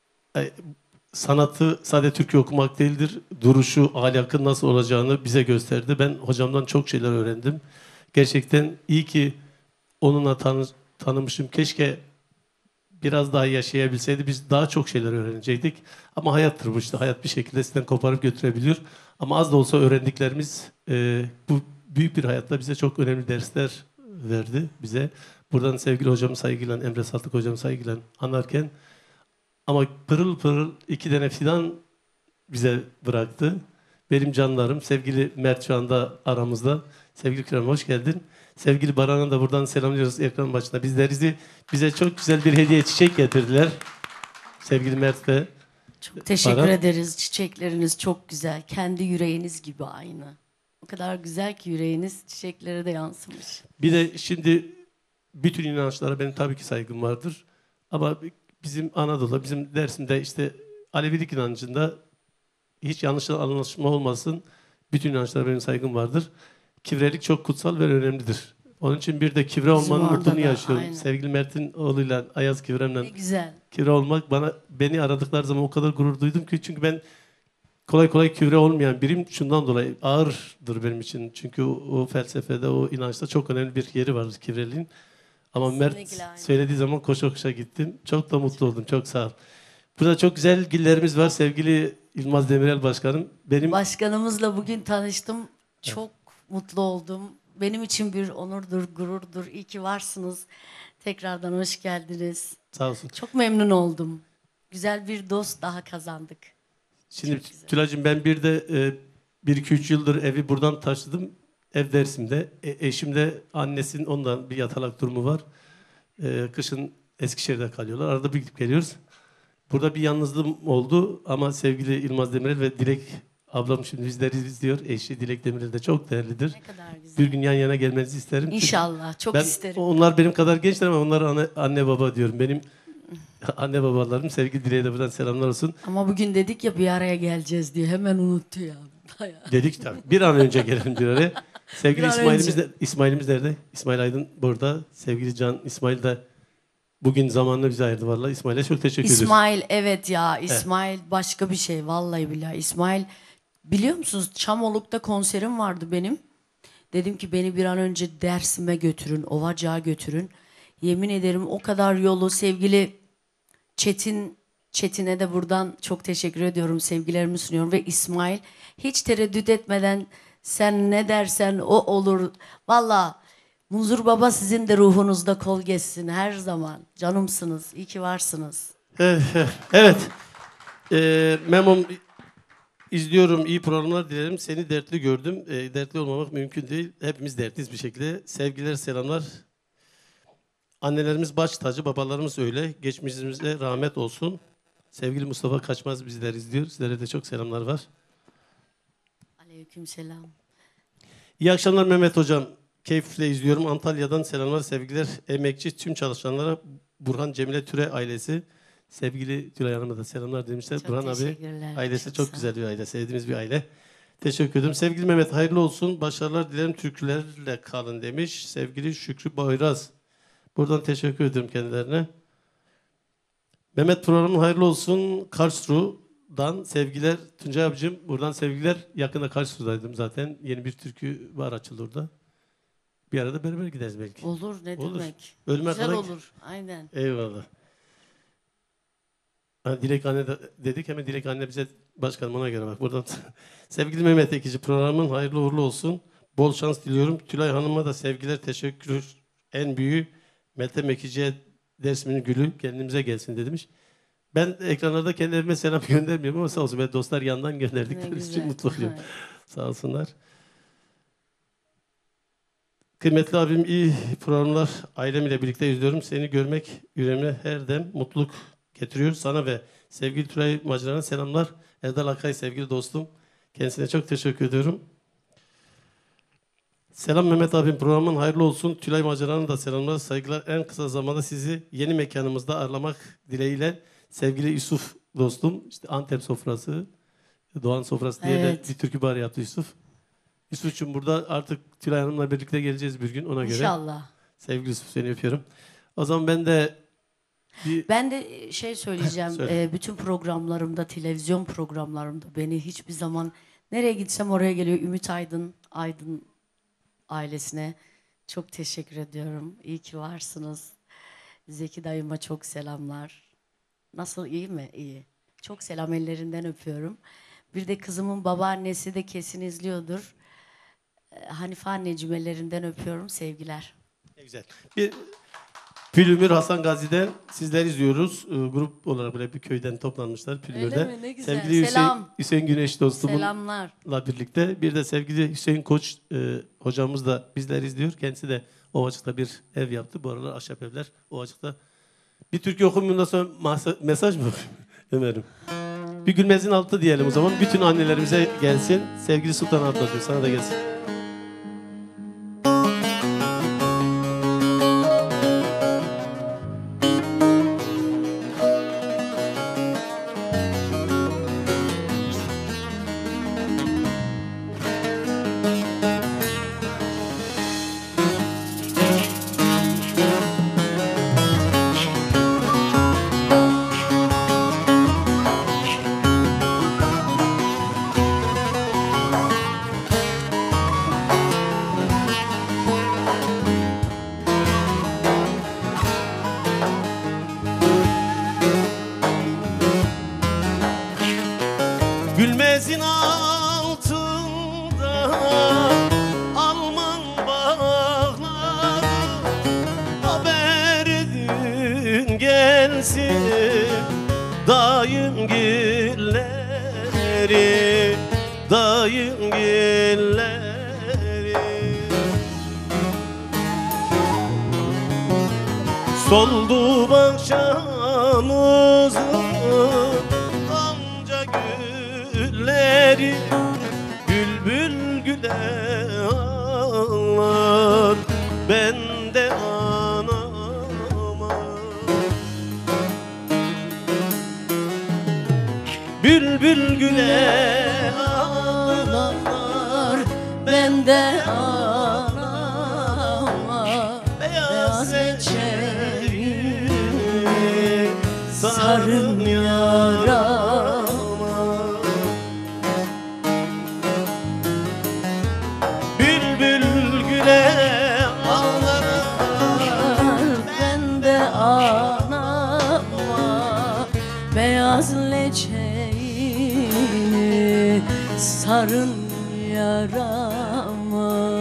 sanatı sadece Türkçe okumak değildir. Duruşu, ahlakın nasıl olacağını bize gösterdi. Ben hocamdan çok şeyler öğrendim. Gerçekten iyi ki onunla tanımışım. Keşke biraz daha yaşayabilseydi biz daha çok şeyler öğrenecektik. Ama hayattır bu işte. Hayat bir şekilde sizden koparıp götürebiliyor. Ama az da olsa öğrendiklerimiz bu büyük bir hayatta bize çok önemli dersler verdi bize. Buradan sevgili hocamı saygıyla, Emre Saltık hocamı saygıyla anarken ama pırıl pırıl 2 tane fidan bize bıraktı. Benim canlarım, sevgili Mert şu anda aramızda. Sevgili Kerem hoş geldin. Sevgili Baran'a da buradan selamlıyoruz ekran başında. Bize çok güzel bir hediye çiçek getirdiler. Sevgili Mert ve Çok teşekkür Baran. ederiz. Çiçekleriniz çok güzel. Kendi yüreğiniz gibi aynı. O kadar güzel ki yüreğiniz çiçeklere de yansımış. Bir de şimdi bütün inançlara benim tabii ki saygım vardır. Ama bizim Anadolu'da, bizim Dersim'de işte Alevilik inancında hiç yanlış anlaşılma olmasın. Bütün inançlara benim saygım vardır. Kivrelik çok kutsal ve önemlidir. Onun için bir de kivre Bizim olmanın orada mutluluğunu da, yaşıyorum. aynen. Sevgili Mert'in oğluyla, Ayaz Ne Kivrem'le güzel. kivre olmak beni aradıkları zaman o kadar gurur duydum ki çünkü ben kolay kolay kivre olmayan biriyim. Şundan dolayı ağırdır benim için. Çünkü o felsefede, o inançta çok önemli bir yeri vardır kivreliğin. Ama Mert Kesinlikle aynen. söylediği zaman koşa koşa gittim. Çok da mutlu oldum. Çok sağ ol. Burada çok güzel gillerimiz var sevgili Yılmaz Demirel Başkanım. Benim Başkanımızla bugün tanıştım. Çok mutlu oldum. Benim için bir onurdur, gururdur. İyi ki varsınız. Tekrardan hoş geldiniz. sağ olsun. Çok memnun oldum. Güzel bir dost daha kazandık. Şimdi Çok güzel. Tülay'cığım ben bir de 1-2-3 yıldır evi buradan taşıdım. Ev Dersim'de. Eşim de annesinin ondan bir yatalak durumu var. Kışın Eskişehir'de kalıyorlar. Arada bir gidip geliyoruz. Burada bir yalnızlığım oldu ama sevgili Yılmaz Demirel ve Dilek ablam şimdi bizleri izliyor. Eşi Dilek Demirel de çok değerlidir. Ne kadar güzel. Bir gün yan yana gelmenizi isterim. Çünkü İnşallah. Çok ben, isterim. onlar benim kadar gençler ama onlara anne baba diyorum. Benim Anne babalarım, sevgili Dileğe de buradan selamlar olsun. Ama bugün dedik ya bir araya geleceğiz diye hemen unuttu ya. Bayağı. Dedik tabii. Bir an önce gelelim bir araya. Sevgili Bir an İsmail'imiz, önce. İsmail'imiz nerede? İsmail Aydın burada. Sevgili Can İsmail de bugün zamanını bize ayırdı vallahi. İsmail'e çok teşekkür ediyoruz. İsmail evet ya İsmail başka bir şey vallahi billahi. İsmail biliyor musunuz Çamoluk'ta konserim vardı benim. Dedim ki beni bir an önce Dersim'e götürün, Ovacık'a götürün. Yemin ederim o kadar yolu sevgili Çetin'e de buradan çok teşekkür ediyorum. Sevgilerimi sunuyorum ve İsmail hiç tereddüt etmeden sen ne dersen o olur. Valla Munzur Baba sizin de ruhunuzda kol geçsin her zaman. Canımsınız. İyi ki varsınız. Evet. Memom izliyorum. İyi programlar dilerim. Seni dertli gördüm. Dertli olmamak mümkün değil. Hepimiz dertliyiz bir şekilde. Sevgiler, selamlar. Annelerimiz baş tacı, babalarımız öyle. Geçmişimize rahmet olsun. Sevgili Mustafa Kaçmaz bizler izliyor. Sizlere de çok selamlar var. Aleykümselam. İyi akşamlar Mehmet Hocam. Keyifle izliyorum. Antalya'dan selamlar, sevgiler. Emekçi tüm çalışanlara, Burhan Cemile Türe ailesi. Sevgili Tülay Hanım'a da selamlar demişler. Çok Burhan abi teşekkürler. ailesi Çok çok sağ güzel bir aile. Sevdiğimiz bir aile. Teşekkür ederim. Sevgili Mehmet hayırlı olsun. Başarılar dilerim, türkülerle kalın demiş. Sevgili Şükrü Bayraz. Buradan teşekkür ederim kendilerine. Mehmet programın hayırlı olsun. Karlsruhe'dan sevgiler. Tuncay abicim buradan sevgiler. Yakında Karlsruhe'daydım zaten. Yeni bir türkü var açıldı orada. Bir arada beraber gideriz belki. Olur ne Olur. demek. Ölüme Güzel kadar- olur. Aynen. Eyvallah. Ha, Dilek Anne dedik, hemen Dilek Anne bize başkanım ona göre bak buradan. Sevgili Mehmet Ekici programın hayırlı uğurlu olsun. Bol şans diliyorum. Tülay Hanım'a da sevgiler, teşekkür. En büyüğü Meltem Ekici'ye Dersim'in gülü kendimize gelsin demiş. Ben ekranlarda kendi evime selam göndermiyorum ama sağ olsun ben dostlar yandan Ne gönderdikleri için güzel. mutlu oluyorum. Sağ olsunlar. Kıymetli abim iyi programlar ailem ile birlikte izliyorum. Seni görmek yüreğime her dem mutluluk getiriyor. Sana ve sevgili Tülay Macera'na selamlar. Erdal Akay sevgili dostum. Kendisine çok teşekkür ediyorum. Selam Mehmet abim programın hayırlı olsun. Tülay Macera'nın da selamlar, saygılar. En kısa zamanda sizi yeni mekanımızda ağırlamak dileğiyle sevgili Yusuf dostum. İşte Antep sofrası, Doğan sofrası diye Evet. de bir türkü bari yaptı Yusuf. Yusuf'cum burada artık Tülay Hanım'la birlikte geleceğiz bir gün ona göre. İnşallah. Sevgili Yusuf seni öpüyorum. O zaman ben de Ben de şey söyleyeceğim. Söyle. Bütün programlarımda, televizyon programlarımda beni hiçbir zaman nereye gitsem oraya geliyor. Ümit Aydın ailesine çok teşekkür ediyorum. İyi ki varsınız. Zeki dayıma çok selamlar. Nasıl iyi mi? İyi. Çok selam ellerinden öpüyorum. Bir de kızımın babaannesi de kesin izliyordur. Hanife anneciğim ellerinden öpüyorum. Sevgiler. ne güzel. Bir Pülümür Hasan Gazi'den sizler izliyoruz. Grup olarak böyle bir köyden toplanmışlar Pülümür'de. Öyle mi? Ne güzel. Sevgili Selam. Hüseyin Güneş dostumla Selamlar. birlikte. Bir de sevgili Hüseyin Koç hocamız da bizler izliyor. Kendisi de Ovacık'ta bir ev yaptı. Bu aralar ahşap evler Ovacık'ta. Bir türkü okumayından sonra mesaj mı okuyayım Ömer'im? Bir Gülmez'in altı diyelim o zaman. Bütün annelerimize gelsin. Sevgili Sultan ablacığım sana da gelsin. Gülmezin altında Alman bağları haber edin gelsin dayım gilleri dayım gilleri soldu bahçamızın kanca gülleri Bülbül güle ağlar ben de anama Bülbül güle ağlar, ben de anama beyaz reçeli sarın yarama. Bülbül güle ağlar, Ben de anama beyaz leçeğini sarın yarama.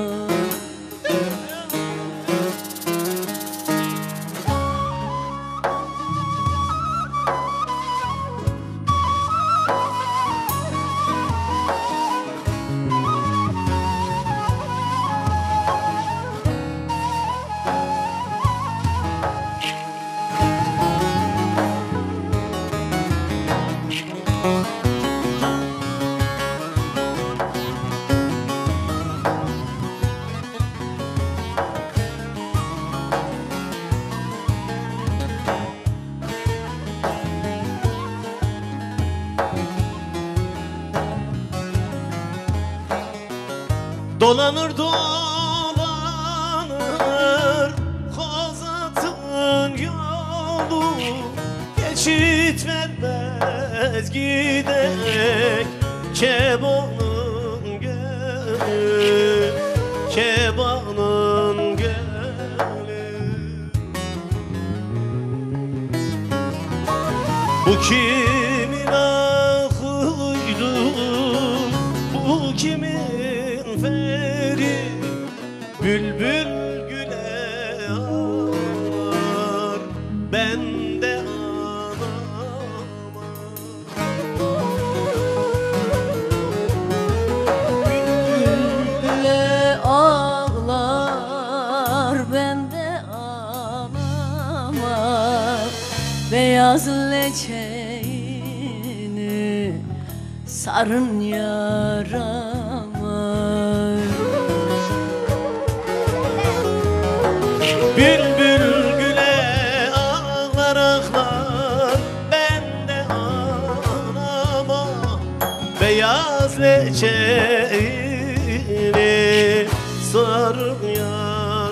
dolanır dolanır Kozat'ın yolu, geçit vermez gidek Kebanın gölü, Kebanın gölü. Bu kimin ahıydı, bu kimin feri? Bülbül güle ağlar, ben de anama. Bülbüle ağlar, ben de anama beyaz leçeğini sarın yarama. Bülbül güle ağlar ağlar, ben de anama beyaz leçeğini sarın yarama.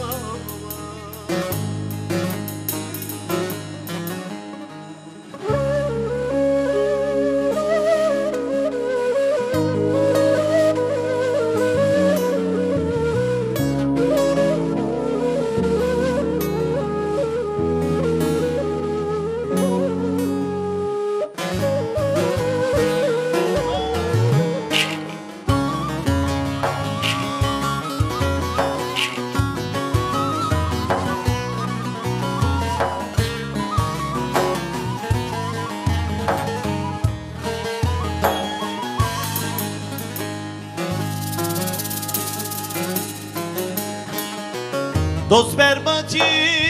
Dost berbacı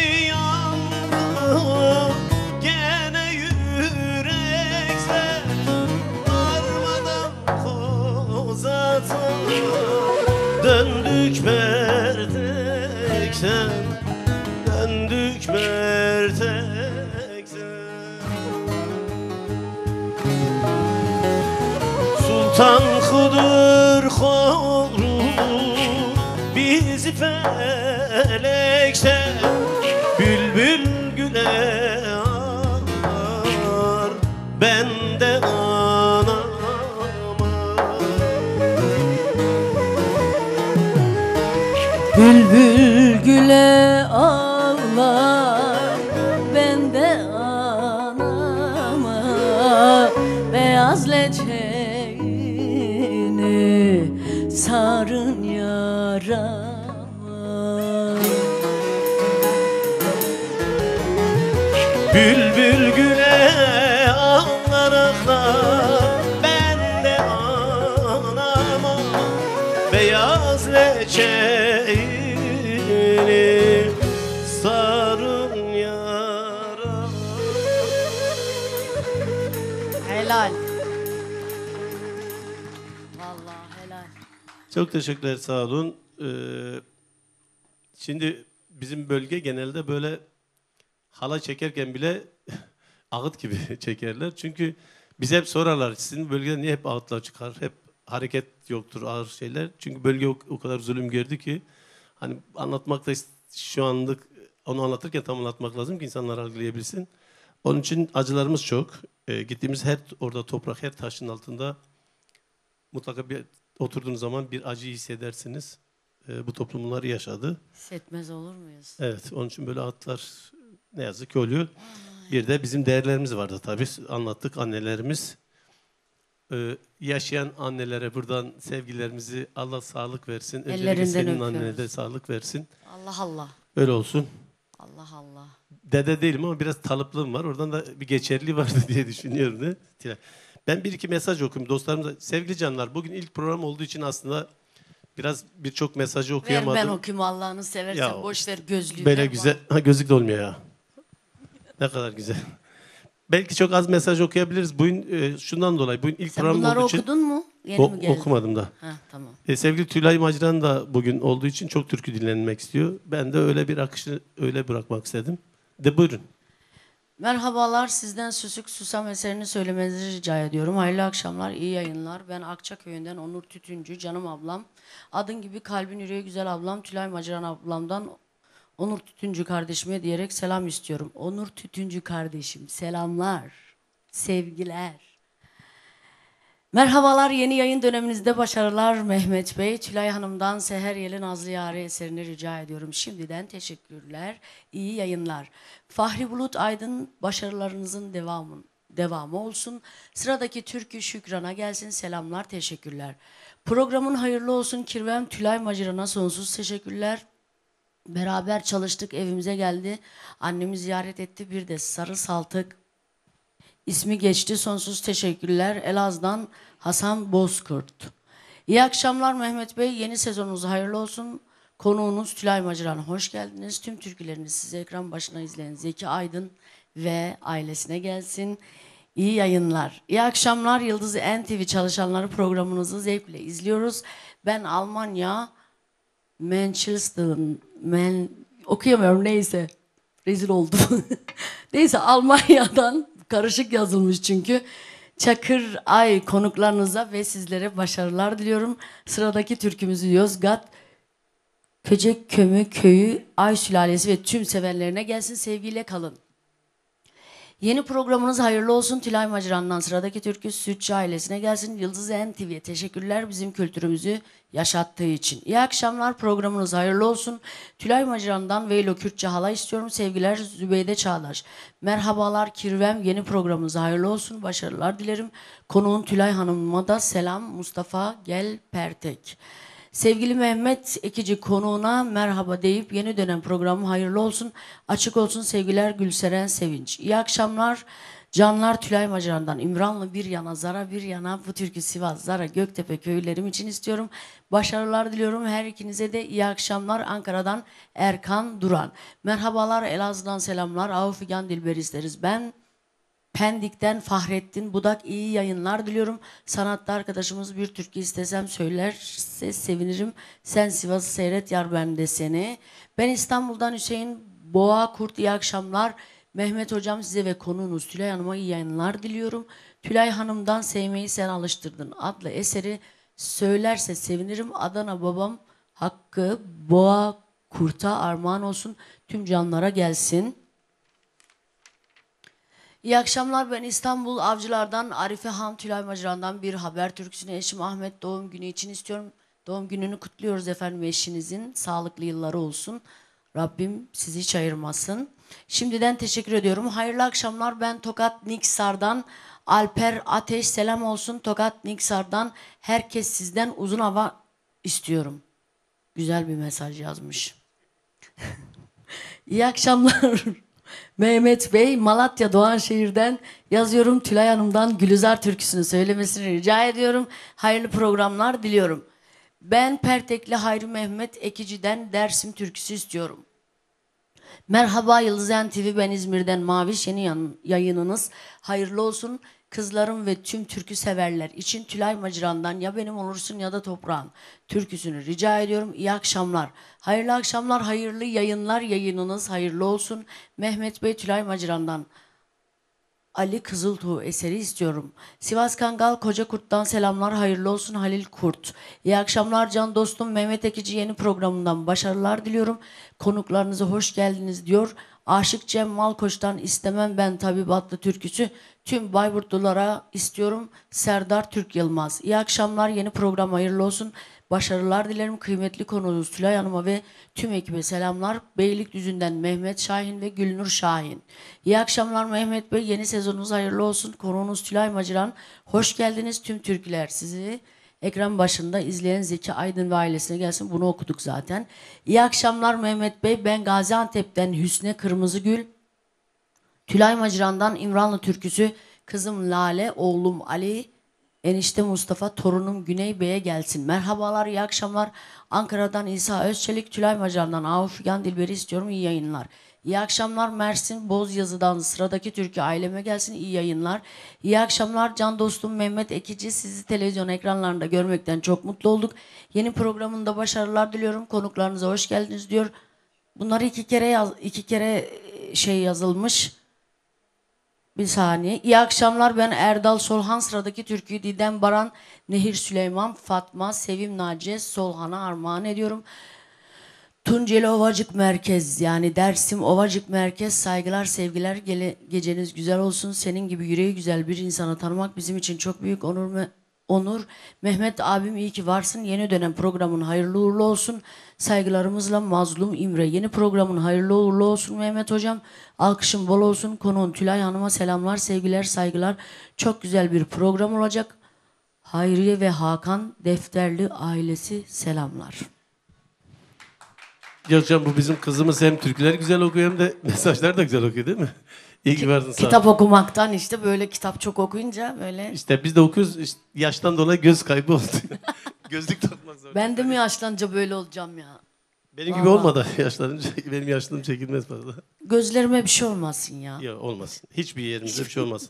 yandı, gene yürekse varmadan Kozat'a döndük merteksen, döndük merteksen. Sultan Hıdır koru bizi felekse, bülbül güle ağlar, ben de anama. Bülbül güle ağlar, ben de anama beyaz leçeğini sarın yarama. Bülbül güle ağlar ağlar, ben de anama beyaz leçeğini sarın yarama. Helal. Vallahi helal. Çok teşekkürler, sağ olun. Şimdi bizim bölge genelde böyle halay çekerken bile ağıt gibi çekerler. Çünkü Bize hep sorarlar, sizin bölgede niye hep ağıtlar çıkar? Hep hareket yoktur, ağır şeyler. Çünkü bölge o kadar zulüm gördü ki hani anlatmak da şu anlık onu anlatırken tam anlatmak lazım ki insanlar algılayabilsin. Onun için acılarımız çok. Gittiğimiz her orada toprak, her taşın altında mutlaka bir oturduğunuz zaman bir acı hissedersiniz. Bu toplum bunları yaşadı. Hissetmez olur muyuz? Evet, onun için böyle ağıtlar ne yazık ki oluyor. Bir de bizim değerlerimiz vardı tabii. Anlattık annelerimiz. Yaşayan annelere buradan sevgilerimizi Allah sağlık versin. Öncelikle Ellerinden senin annene de öpüyoruz. sağlık versin. Allah Allah. Öyle olsun. Allah Allah. Dede değilim ama biraz talıplığım var. Oradan da bir geçerli vardı diye düşünüyorum. Ben bir iki mesaj okuyayım dostlarımıza. Sevgili canlar, bugün ilk program olduğu için aslında biraz birçok mesajı Ver okuyamadım. ben okuyayım Allah'ını seversen. Ya, Boş ver gözlüğü. Böyle ver güzel. Ha, gözlük de olmuyor ya. Ne kadar güzel. Belki çok az mesaj okuyabiliriz. Bugün şundan dolayı. Bugün ilk Sen program bunları olduğu için okudun mu? Yeni mi geldi? okumadım da. Ha, tamam. Sevgili Tülay Maciran da bugün olduğu için çok türkü dinlenmek istiyor. Ben de öyle bir akışı öyle bırakmak istedim. De buyurun. Merhabalar, sizden Süsük Susam eserini söylemenizi rica ediyorum. Hayırlı akşamlar, iyi yayınlar. Ben Akçaköy'ünden Onur Tütüncü, canım ablam. Adın gibi kalbin yüreği güzel ablam, Tülay Maciran ablamdan Onur Tütüncü kardeşime diyerek selam istiyorum. Onur Tütüncü kardeşim, selamlar, sevgiler. Merhabalar, yeni yayın döneminizde başarılar Mehmet Bey. Tülay Hanım'dan Seher Yeli Nazlı Yare eserini rica ediyorum. Şimdiden teşekkürler, iyi yayınlar. Fahri Bulut Aydın, başarılarınızın devamı olsun. Sıradaki türkü Şükran'a gelsin, selamlar, teşekkürler. Programın hayırlı olsun Kirvem Tülay Maciran'a sonsuz teşekkürler. Beraber çalıştık, evimize geldi. Annemi ziyaret etti, bir de sarı saltık. İsmi geçti. Sonsuz teşekkürler. Elazığ'dan Hasan Bozkurt. İyi akşamlar Mehmet Bey. Yeni sezonunuz hayırlı olsun. Konuğunuz Tülay Maciran. Hoş geldiniz. Tüm türküleriniz size ekran başına izleyen Zeki Aydın ve ailesine gelsin. İyi yayınlar. İyi akşamlar Yıldız NTV çalışanları, programınızı zevkle izliyoruz. Ben Almanya okuyamıyorum neyse. Rezil oldum. Neyse Almanya'dan karışık yazılmış çünkü. Çakır Ay konuklarınıza ve sizlere başarılar diliyorum. Sıradaki türkümüzü Yozgat Köcekkömü Köyü Ay Sülalesi ve tüm sevenlerine gelsin, sevgiyle kalın. Yeni programınız hayırlı olsun. Tülay Maciran'dan sıradaki türkü Sütçü ailesine gelsin. Yıldız NTV'ye teşekkürler bizim kültürümüzü yaşattığı için. İyi akşamlar, programınız hayırlı olsun. Tülay Maciran'dan Veylo Kürtçe halay istiyorum. Sevgiler Zübeyde Çağdaş. Merhabalar Kirvem, yeni programınız hayırlı olsun. Başarılar dilerim. Konuğun Tülay Hanım'a da selam. Mustafa Gel Pertek. Sevgili Mehmet Ekici konuğuna merhaba deyip yeni dönem programı hayırlı olsun. Açık olsun sevgiler Gülseren Sevinç. İyi akşamlar canlar, Tülay Maciran'dan İmranlı bir yana Zara bir yana bu türkü Sivas Zara Göktepe köylerim için istiyorum. Başarılar diliyorum her ikinize de, iyi akşamlar. Ankara'dan Erkan Duran. Merhabalar Elazığ'dan selamlar. Avufigan Dilber isteriz. Ben Pendik'ten Fahrettin Budak, iyi yayınlar diliyorum. Sanatlı arkadaşımız bir türkü istesem söylerse sevinirim. Sen Sivas'ı seyret yar ben de seni. Ben İstanbul'dan Hüseyin Boğa Kurt, iyi akşamlar. Mehmet hocam size ve konuğunuz Tülay Hanım'a iyi yayınlar diliyorum. Tülay Hanım'dan Sevmeyi Sen Alıştırdın adlı eseri söylerse sevinirim. Adana babam Hakkı Boğa Kurt'a armağan olsun. Tüm canlara gelsin. İyi akşamlar, ben İstanbul Avcılar'dan Arife Han, Tülay Maciran'dan bir haber türküsünü eşim Ahmet doğum günü için istiyorum. Doğum gününü kutluyoruz efendim, eşinizin sağlıklı yılları olsun. Rabbim sizi hiç ayırmasın. Şimdiden teşekkür ediyorum. Hayırlı akşamlar, ben Tokat Niksar'dan Alper Ateş, selam olsun Tokat Niksar'dan. Herkes sizden uzun hava istiyorum. Güzel bir mesaj yazmış. İyi akşamlar. Mehmet Bey, Malatya Doğanşehir'den yazıyorum. Tülay Hanım'dan Gülizar türküsünü söylemesini rica ediyorum. Hayırlı programlar diliyorum. Ben Pertekli Hayri Mehmet Ekici'den Dersim türküsü istiyorum. Merhaba Yıldız NTV, ben İzmir'den Maviş, yeni yayınınız hayırlı olsun. Kızlarım ve tüm türkü severler için Tülay Maciran'dan Ya Benim Olursun Ya da Toprağın türküsünü rica ediyorum. İyi akşamlar. Hayırlı akşamlar, hayırlı yayınlar, yayınınız hayırlı olsun. Mehmet Bey, Tülay Maciran'dan Ali Kızıltuğ eseri istiyorum. Sivas Kangal Kocakurt'tan selamlar, hayırlı olsun Halil Kurt. İyi akşamlar can dostum, Mehmet Ekici yeni programından başarılar diliyorum. Konuklarınıza hoş geldiniz diyor. Aşık Cem Malkoç'tan istemem ben tabibatlı türküsü tüm Bayburtlulara istiyorum. Serdar Türk Yılmaz. İyi akşamlar, yeni program hayırlı olsun. Başarılar dilerim. Kıymetli konuğunuz Tülay Hanım'a ve tüm ekibe selamlar. Beylikdüzü'nden Mehmet Şahin ve Gülnur Şahin. İyi akşamlar Mehmet Bey. Yeni sezonunuz hayırlı olsun. Konuğunuz Tülay Maciran. Hoş geldiniz. Tüm türküler sizi ekran başında izleyen Zeki Aydın ve ailesine gelsin. Bunu okuduk zaten. İyi akşamlar Mehmet Bey. Ben Gaziantep'ten Hüsne Kırmızıgül. Tülay Maciran'dan İmranlı türküsü kızım Lale, oğlum Ali, enişte Mustafa, torunum Güney Bey'e gelsin. Merhabalar, iyi akşamlar. Ankara'dan İsa Özçelik, Tülay Maciran'dan Ahu Figan Dilber'i istiyorum, iyi yayınlar. İyi akşamlar Mersin Bozyazı'dan sıradaki türkü aileme gelsin, iyi yayınlar. İyi akşamlar can dostum Mehmet Ekici, sizi televizyon ekranlarında görmekten çok mutlu olduk. Yeni programında başarılar diliyorum, konuklarınıza hoş geldiniz diyor. Bunlar iki kere yazılmış. Bir saniye. İyi akşamlar, ben Erdal Solhan, sıradaki türküyü Didem Baran, Nehir Süleyman, Fatma, Sevim Naciye, Solhan'a armağan ediyorum. Tunceli Ovacık Merkez, yani Dersim Ovacık Merkez, saygılar sevgiler, geceniz güzel olsun. Senin gibi yüreği güzel bir insanı tanımak bizim için çok büyük onur. Mehmet abim iyi ki varsın. Yeni dönem programın hayırlı uğurlu olsun. Saygılarımızla Mazlum İmre. Yeni programın hayırlı uğurlu olsun Mehmet hocam. Alkışın bol olsun. Konuğun Tülay Hanım'a selamlar, sevgiler, saygılar. Çok güzel bir program olacak. Hayriye ve Hakan Defterli ailesi selamlar. Ya hocam bu bizim kızımız hem türküler güzel okuyor hem de mesajlar da güzel okuyor değil mi? İyi ki varsın sağ ol. Kitap okumaktan işte böyle kitap çok okuyunca böyle. İşte biz de okuyoruz. İşte yaştan dolayı göz kaybı oldu. Gözlük takmak zorunda. Ben de mi yaşlanınca böyle olacağım ya? Benim gibi Vallahi. olmadı yaşlanınca. Benim yaşlılığım çekilmez fazla. Gözlerime bir şey olmasın ya. Yok olmasın. Hiçbir yerimizde bir şey olmasın.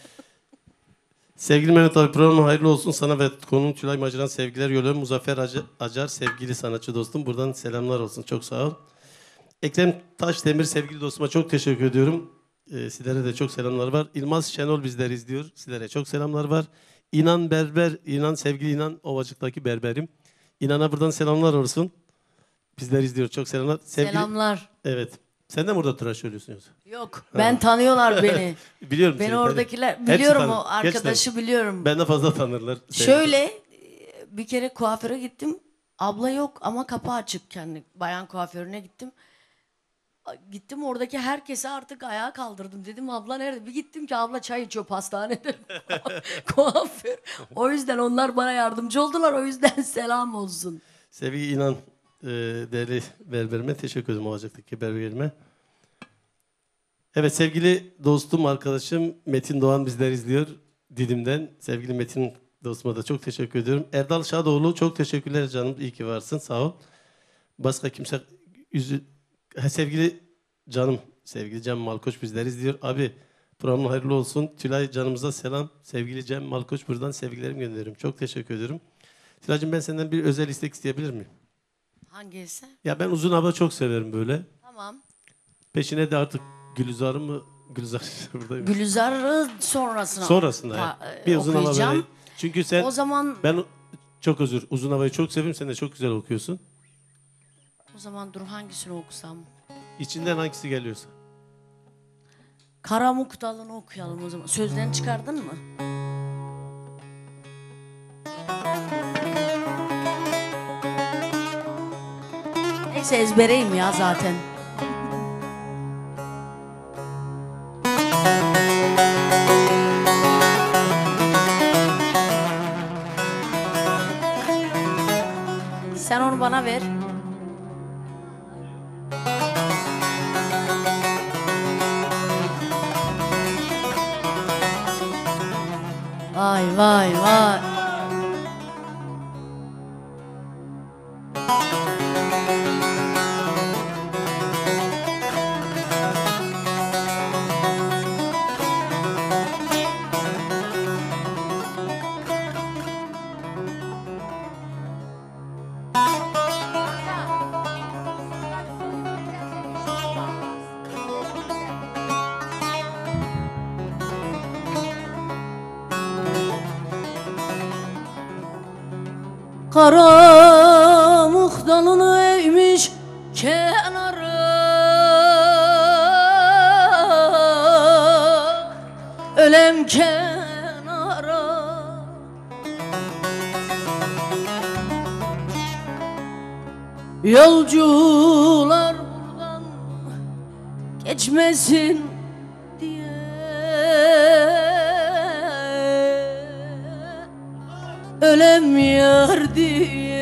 Sevgili Mehmet abi, programın hayırlı olsun. Sana ve konuğun Tülay Maciran sevgiler yolluyorum. Muzaffer Acar sevgili sanatçı dostum. Buradan selamlar olsun. Çok sağ ol. Ekrem Taşdemir sevgili dostuma çok teşekkür ediyorum. Sizlere de çok selamlar var. İlmaz Şenol bizleri izliyor. Sizlere çok selamlar var. İnan Berber, sevgili İnan Ovacık'taki berberim. İnan'a buradan selamlar olsun. Bizler izliyor. Çok selamlar. Selamlar. Evet. Sen de mi orada tıraş söylüyorsun yoksa? Yok. Ben tanıyorlar beni. Biliyorum Beni seni. oradakiler Hepsi biliyorum, tanır. o arkadaşı Gerçekten. biliyorum. Benden fazla tanırlar. Şöyle bir kere kuaföre gittim. Abla yok ama kapı açık, kendi bayan kuaförüne gittim. Gittim, oradaki herkese artık ayağa kaldırdım. Dedim abla nerede? Bir gittim ki abla çay içiyor pastanede. Kuaför. O yüzden onlar bana yardımcı oldular. O yüzden selam olsun. Sevgili İnan, değerli berberime teşekkür ederim Ovacık'taki berberime. Evet sevgili dostum, arkadaşım Metin Doğan bizler izliyor Didim'den. Sevgili Metin dostuma da çok teşekkür ediyorum. Erdal Şadoğlu çok teşekkürler canım. İyi ki varsın. Sağ ol. Başka kimse sevgili canım, sevgili Cem Malkoç bizler izliyor. Abi programın hayırlı olsun. Tülay canımıza selam. Sevgili Cem Malkoç buradan sevgilerimi gönderiyorum. Çok teşekkür ediyorum. Tülay'cığım ben senden bir özel istek isteyebilir miyim? Hangisi? Ya ben uzun hava çok severim böyle. Tamam. Peşine de artık Gülizar'ı mı? Gülizar buradayım. Gülizar'ı sonrasına. Sonrasında bir uzun hava okuyacağım. böyle. Çünkü sen O zaman çok özür. Uzun havayı çok seviyorum. Sen de çok güzel okuyorsun. dur hangisini okusam? İçinden hangisi geliyorsa. Karamuk Dalı'nı okuyalım o zaman. Sözlerini çıkardın mı? Neyse ezbereyim ya zaten. Sen onu bana ver. Vay vay vay. Kara muhtalını eğmiş kenara, ölem kenara. Yolcular buradan geçmesin diye ölem yar diye.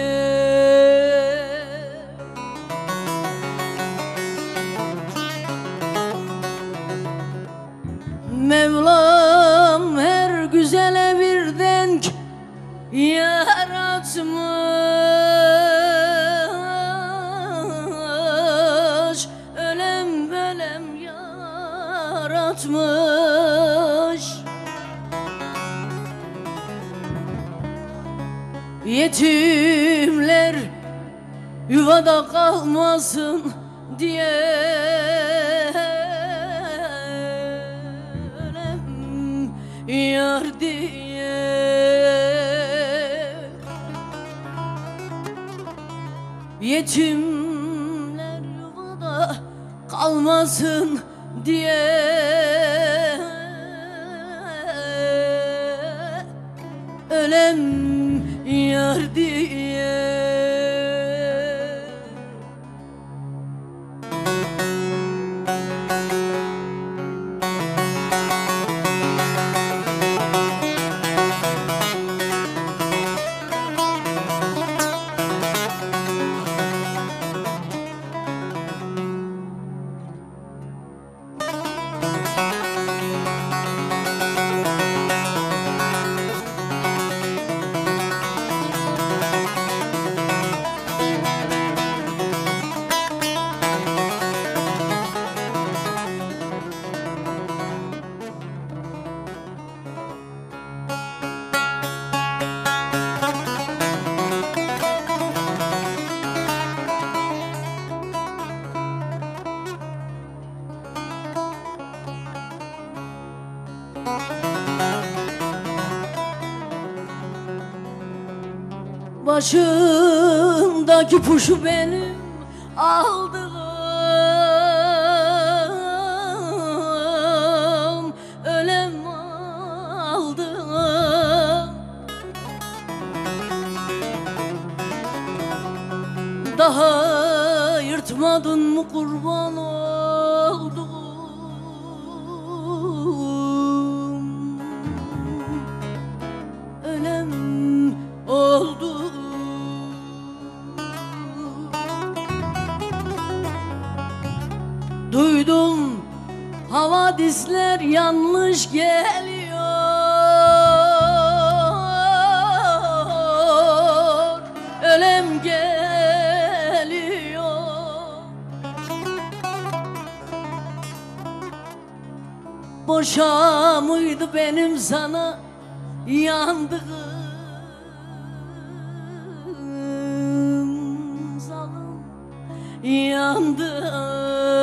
Mevlam her güzele bir denk yaratmış, ölem ölem yaratmış. Yetimler yuvada kalmasın diye ölem yar diye. Yetimler yuvada kalmasın diye ölem yar diye. Başımdaki puşu benim aldığım, ölem aldığım. Daha yırtmadın mı kurban oldum? Ölem oldu. Duydum havadisler yanlış geliyor, ölem geliyor. Boşa mıydı benim sana yandığım, zalim yandım.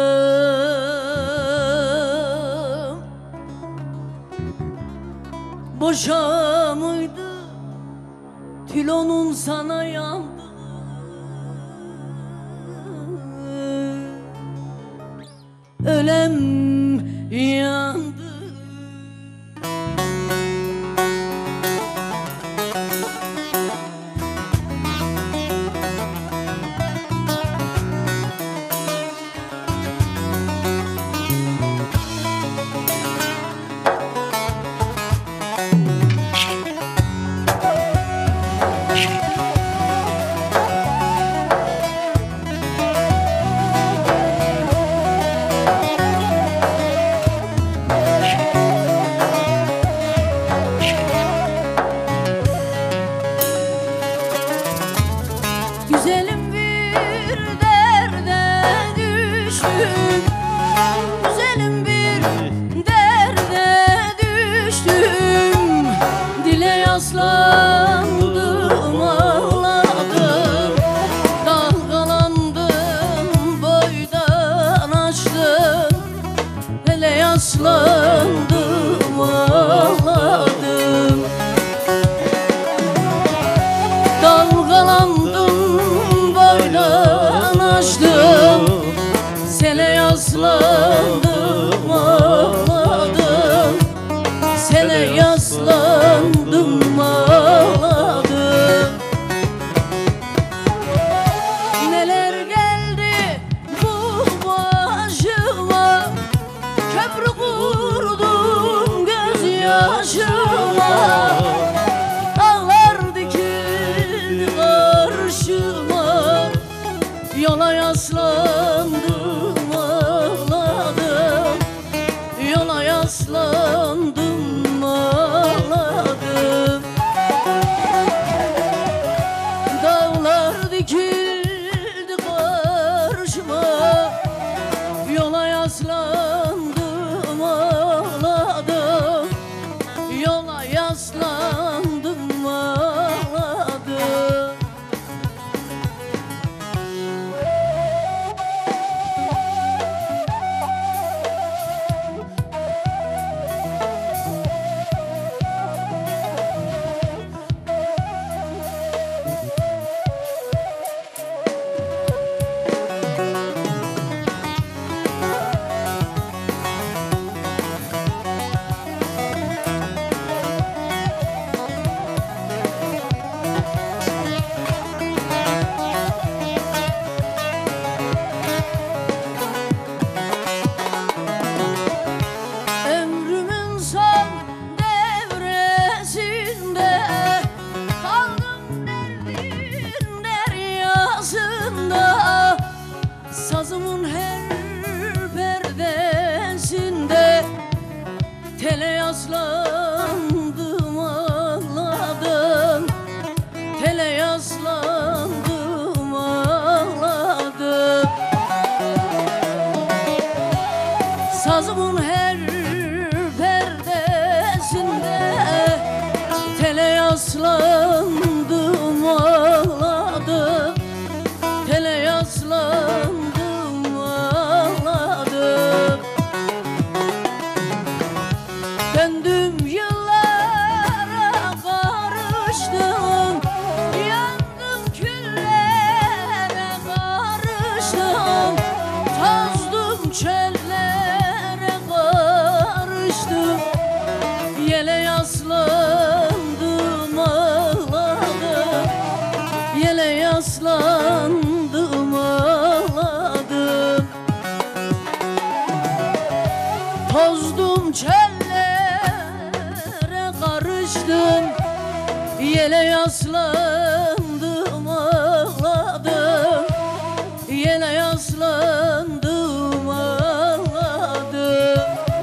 Boşa mıydı Tilonun sana yandı? Ölem yandı. tele yaslandım ağladım. Neler geldi bu başıma, köprü kurdum gözyaşıma. Dağlar dikildi karşıma, yola yaslandım ağladım. Yola yaslandım ağladım. Dağlar dikildi karşıma, yola yaslandım ağladım. Yola yaslandım ağladım. Ömrümün son devresinde kaldım derdin deryasında. Sazımın her perdesinde tele yaslandım ağladım. Tele yaslandım ağladım. Sazımın her perdesinde tele yaslandım ağladım. Tele yaslandım ağladım. Döndüm yıllara karıştım, yandım küllere karıştım. Tozdım çöllere karıştım, yele yaslandım ağladım. Yele yaslandım ağladım. Tozdum çöllere karıştım, yele yaslandım ağladım. Yele yaslandım ağladım.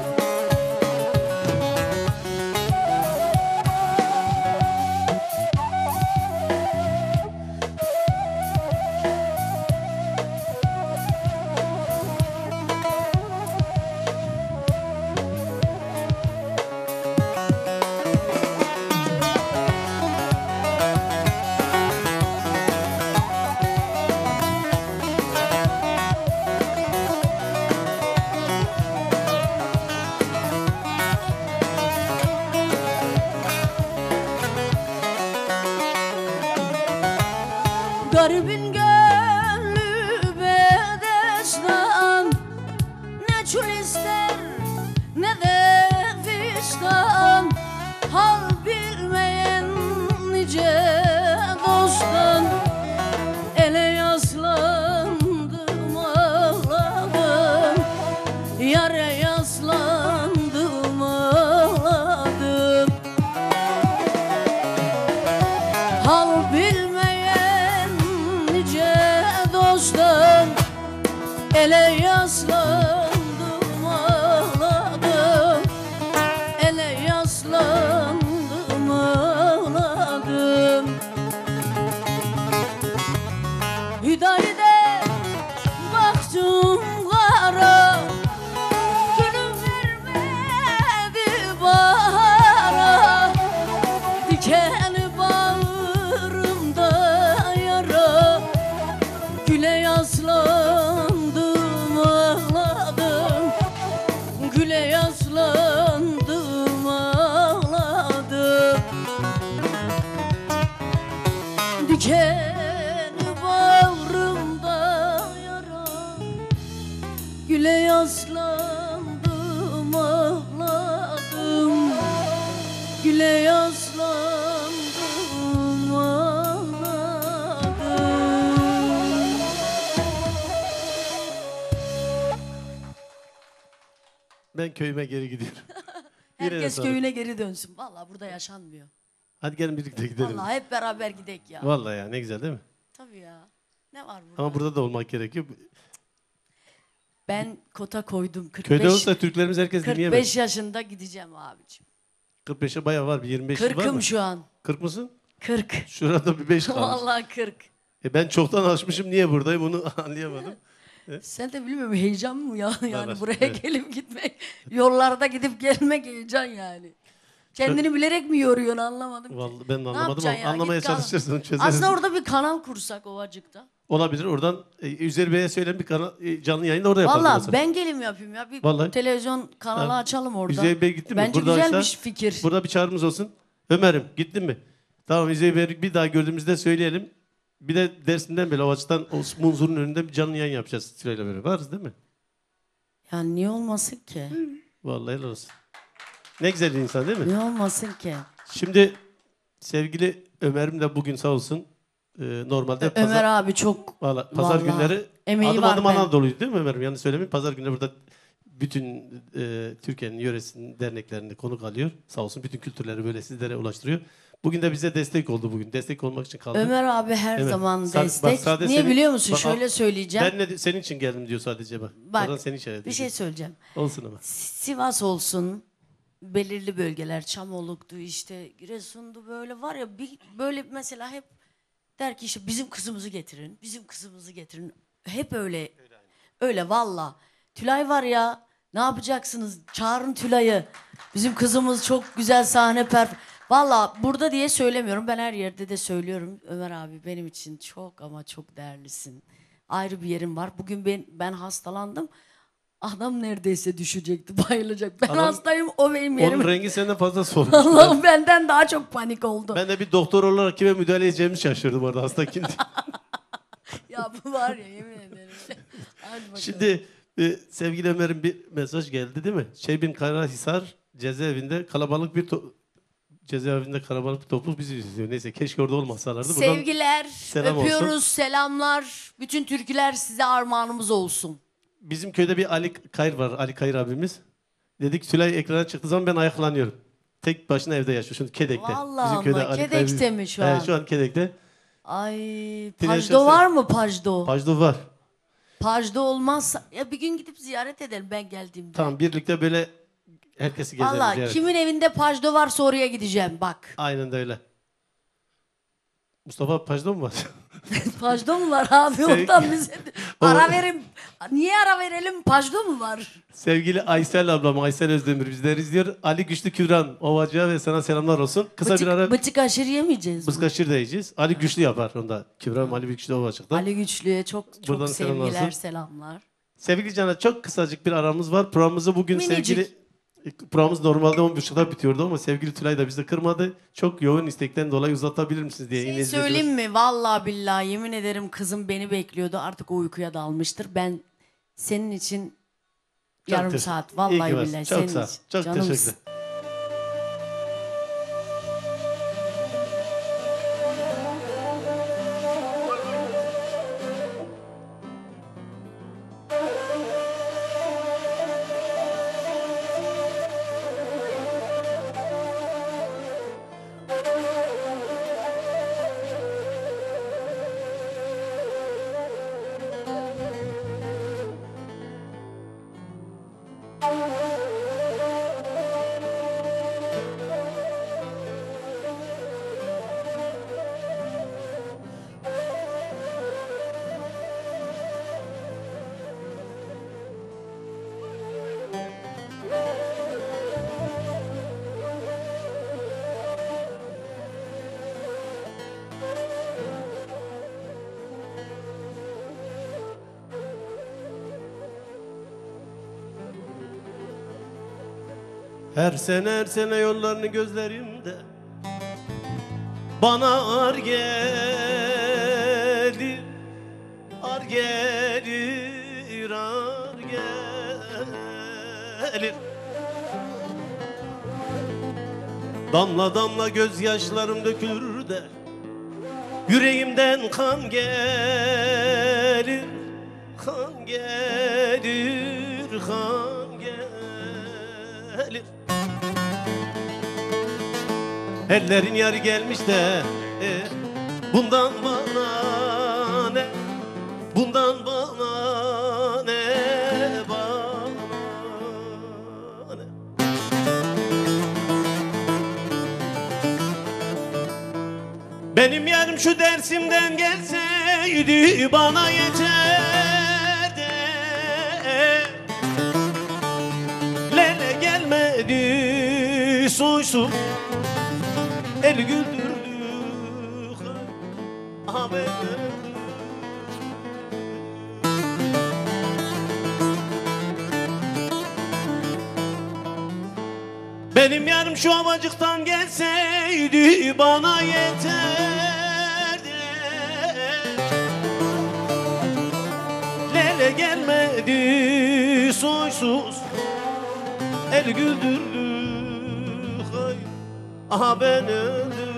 Garibin gönlü bedestan, ne çul ister ne de fistan. Hal bilmeyen nice dosttan, ele yaslandım ağladım. Yare yaslandım ağladım. Hal bilmeyen güle yaslandım ağladım. Ben köyüme geri gidiyorum. Yine Herkes de köyüne geri dönsün. Vallahi burada yaşanmıyor. Hadi gelin birlikte gidelim. Vallahi hep beraber gidek ya. Vallahi ya ne güzel değil mi? Tabii ya. Ne var burada? Ama burada da olmak gerekiyor. Ben kota koydum. 45, Köyde olsa Türklerimiz herkes dinleyemez. 45 yaşında gideceğim abicim. 45'e bayağı var. Bir 25 yıl var mı? 40'ım şu an. 40 mısın? 40. Şurada bir 5 kalmış. Vallahi 40. Ben çoktan aşmışım. Niye buradayım onu anlayamadım. Sen de bilmiyorum heyecan mı ya? Yani Evet, buraya evet. gelip gitmek, yollarda gidip gelmek heyecan yani. Kendini bilerek mi yoruyorsun anlamadım ki. Vallahi ben de Ne anlamadım yapacaksın ama ya? anlamaya Git kal. çalışırsan çözeriz. Aslında orada bir kanal kursak Ovacık'ta. Olabilir. Oradan Üzeri Bey'e söyleyen bir kanal, canlı yayını da orada yapalım. Valla mesela. ben gelim yapayım ya. Bir Vallahi. televizyon kanalı Ha. açalım orada. Üzeri Bey gitti mi? Bence Buradaysa- güzelmiş fikir. Burada bir çağrımız olsun. Ömer'im gittin mi? Tamam Üzeri Bey'i bir daha gördüğümüzde söyleyelim. Bir de dersinden böyle Ovacık'tan o Munzur'un önünde bir canlı yayın yapacağız Sırayla beraber. Varız değil mi? Yani niye olmasın ki? Vallahi helal olsun. Ne güzel bir insan değil mi? Niye olmasın ki? Şimdi sevgili Ömer'im de bugün sağ olsun. Normalde Ömer abi çok pazar vallahi günleri emeği adım var adım ben. Anadolu'ydu değil mi Ömer'im? Yani söylemeyeyim. Pazar günleri burada bütün Türkiye'nin yöresinin derneklerini konuk alıyor. Sağ olsun bütün kültürleri böyle sizlere ulaştırıyor. Bugün de bize destek oldu bugün. Destek olmak için kaldı. Ömer abi her Evet. zaman Bak, destek. sadece Niye senin- biliyor musun? bak, Şöyle söyleyeceğim. Ben de senin için geldim diyor sadece bak. Bak, Oradan seni işaret bir şey ediyor. söyleyeceğim. Olsun ama. Sivas olsun, belirli bölgeler, Çamoluk'tu işte, Giresun'du böyle var ya böyle mesela hep der ki işte bizim kızımızı getirin, bizim kızımızı getirin. Hep öyle, öyle valla. Tülay var ya, ne yapacaksınız? Çağırın Tülay'ı. Bizim kızımız çok güzel sahne Valla burada diye söylemiyorum. Ben her yerde de söylüyorum. Ömer abi benim için çok ama çok değerlisin. Ayrı bir yerim var. Bugün ben hastalandım. Adam neredeyse düşecekti, bayılacak. Ben Adam- hastayım, o benim Onun yerim. rengi senden fazla solmuş. Allah'ım benden daha çok panik oldu. Ben de bir doktor olarak kime müdahale edeceğimi şaşırdım orada hasta kimdi. Ya bu var ya yemin ederim. Hadi bakalım. Şimdi sevgili Ömer'in bir mesaj geldi değil mi? Şebin Karahisar cezaevinde kalabalık bir topluluk bizi izliyor. Neyse keşke orada olmasalardı. Buradan Sevgiler, selam öpüyoruz, olsun. selamlar. Bütün türküler size armağanımız olsun. bizim köyde bir Ali Kayır var. Ali Kayır abimiz. Dedik Tülay ekrana çıktığı zaman ben ayaklanıyorum. Tek başına evde yaşıyor. Şimdi Kedek'te. Vallahi ama, Kedek'te mi şu an? Evet, şu an Kedek'te. Ay Dileşirse- Pajdo var mı Pajdo? Pajdo var. Pajdo olmazsa ya bir gün gidip ziyaret edelim ben geldiğimde. Tamam birlikte böyle herkesi gezeriz. Vallahi ziyaret. kimin evinde Pajdo varsa oraya gideceğim bak. Aynen de öyle. Mustafa Pajdo mu var? Pajdo mu var abi Sev- ondan bize ara verin. Niye ara verelim? Pajdo mu var? Sevgili Aysel ablam, Aysel Özdemir bizleri izliyor. Ali Güçlü Kübran, Ovacı'ya ve sana selamlar olsun. Kısa bir ara Bıçık aşırı yemeyeceğiz. mi? bızkaşır da yiyeceğiz. Ali Güçlü yapar onda. Kübran, Ali Güçlü Ovacık'ta. Ali Güçlü'ye çok Buradan çok selamlar sevgiler, olsun. selamlar. Sevgili Can'a çok kısacık bir aramız var. Programımızı bugün Minicik. sevgili... Programımız normalde 10.30'da bitiyordu ama sevgili Tülay da bizi kırmadı. Çok yoğun istekten dolayı uzatabilir misiniz diye. Şey söyleyeyim mi? Vallahi billahi yemin ederim kızım beni bekliyordu. Artık o uykuya dalmıştır. Ben senin için yarım saat. Vallahi billahi Çok senin sağ ol. için. Çok Canımsın. teşekkür. Her sene yollarını gözlerimde bana ağır gelir, ağır gelir, ağır gelir. Damla damla gözyaşlarım dökülür de yüreğimden kan gelir, kan gelir, kan gelir. Ellerin yarı gelmiş de bundan bana ne, bundan bana ne, bana ne. Benim yarım şu Dersim'den gelseydi bana yeterdi. Lele gelmedi soysuz, el güldürdü, haber. Benim yarım şu Ovacık'tan gelseydi bana yeterdi. Lele gelmedi soysuz, el güldürdü, hay, aha ben öldüm.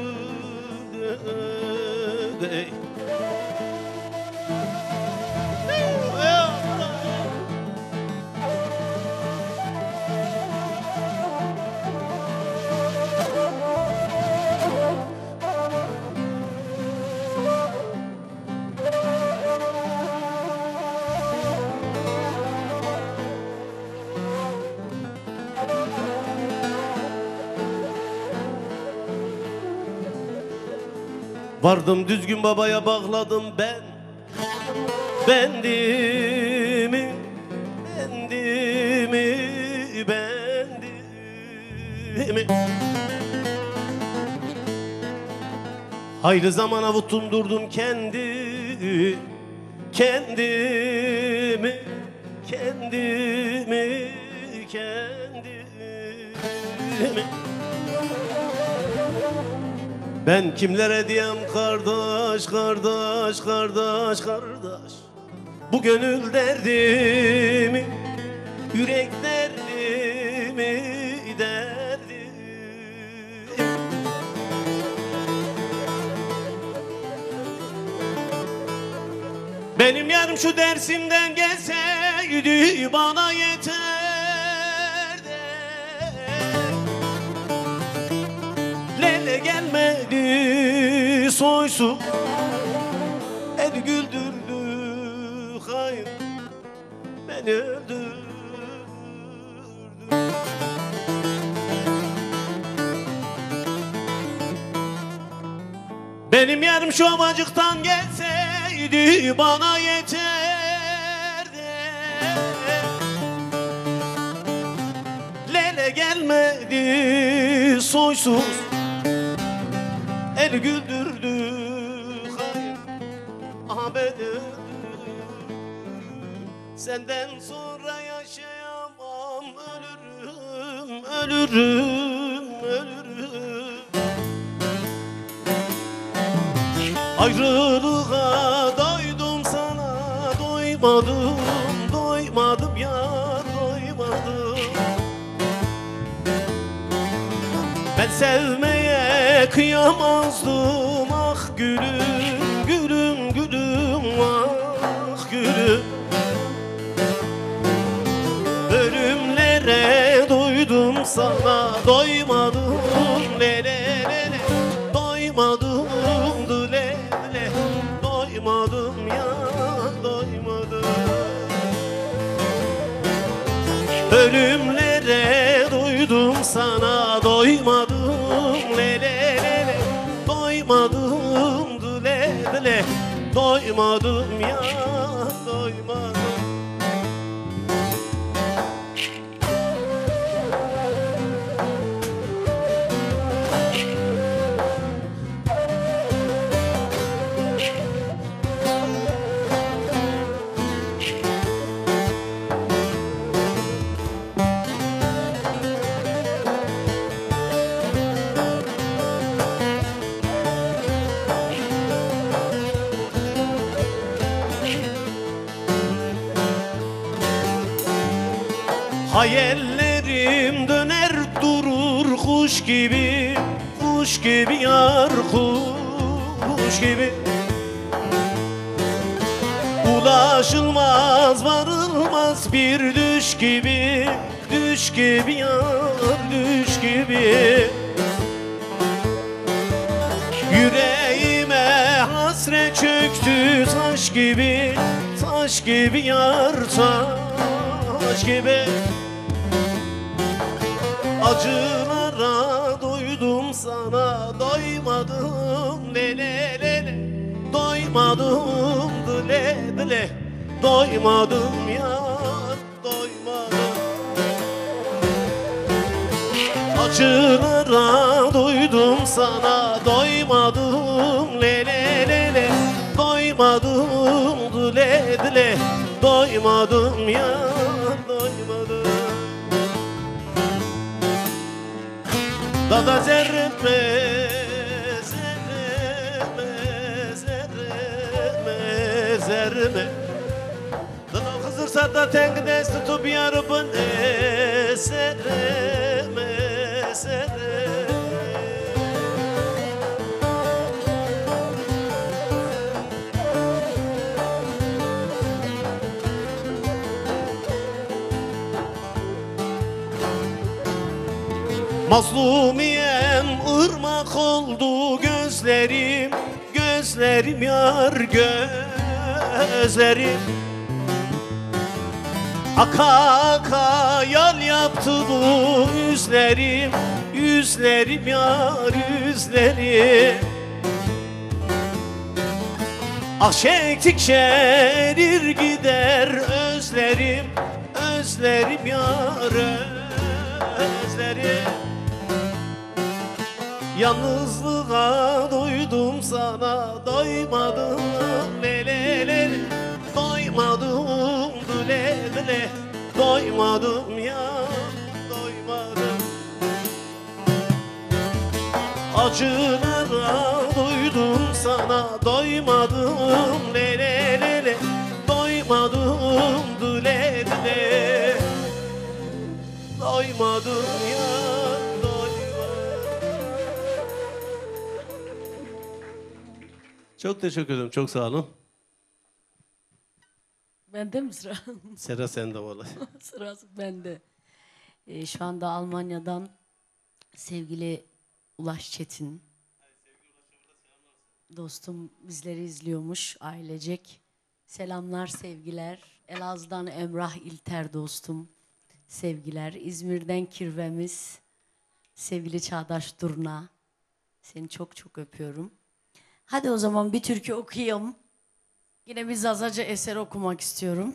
Vardım düzgün babaya bağladım ben bendimi, bendimi, bendimi. Hayli zaman avuttum durdum kendimi, kendimi, kendimi, kendimi. Ben kimlere diyem kardeş, kardeş, kardeş, kardeş. Bu gönül derdimi, yürek derdimi, derdim. Benim yarım şu Dersim'den gelseydi bana yeterdi. Lele gelmedi soysuz, el güldürdü, hayır, beni öldürdü. Benim yarım şu Ovacık'tan gelseydi bana yeterdi. Lele gelmedi soysuz, el güldürdü, hayır, aha ben öldüm. Senden sonra yaşayamam, ölürüm, ölürüm, ölürüm. Ayrılığa doydum sana, doymadım, doymadım ya, doymadım. Ben sevmeye kıyamazdım, ah gülüm, gülüm, gülüm, ah gülüm. Ölümlere doydum sana, doymadım, le le le le. Doymadım, le le, doymadım ya, doymadım. Ölümlere doydum sana, doymadım, le le le le. Doymadım, le le, doymadım ya, doymadım. Hayallerim döner durur kuş gibi, kuş gibi yar, kuş gibi. Ulaşılmaz, varılmaz bir düş gibi, düş gibi yar, düş gibi. Yüreğime hasret çöktü taş gibi, taş gibi yar, taş gibi. Acılara doydum, sana doymadım, le le le le. Doymadım, dile dile. Doymadım yar, doymadım. Acılara doydum, sana doymadım, le le le le. Doymadım, dile dile. Doymadım yar, doymadım. Dada zerreme, zerreme, zerreme, zerreme. Dada kızırsa da tengdes tutup yarıbın, zerreme, zerreme. Mazlumiyem ırmak oldu gözlerim, gözlerim yar, gözlerim. Aka aka yal yaptı bu yüzlerim, yüzlerim yar, yüzlerim. Ah çektikçe erir gider özlerim, özlerim yar, özlerim. Yalnızlığa doydum, sana doymadım, le le le. Doymadım, dile dile. Doymadım ya, doymadım. Acılara doydum, sana doymadım, le le le le. Doymadım, dile dile. Doymadım ya, çok teşekkür ederim. Çok sağ olun. Bende mi sıra? Sera sende vallahi. Sırası bende. Şu anda Almanya'dan sevgili Ulaş Çetin. Dostum bizleri izliyormuş ailecek. Selamlar, sevgiler. Elazığ'dan Emrah İlter dostum. Sevgiler. İzmir'den Kirvemiz. Sevgili Çağdaş Durna. Seni çok çok öpüyorum. Hadi o zaman bir türkü okuyayım. Yine bir Zazaca eser okumak istiyorum.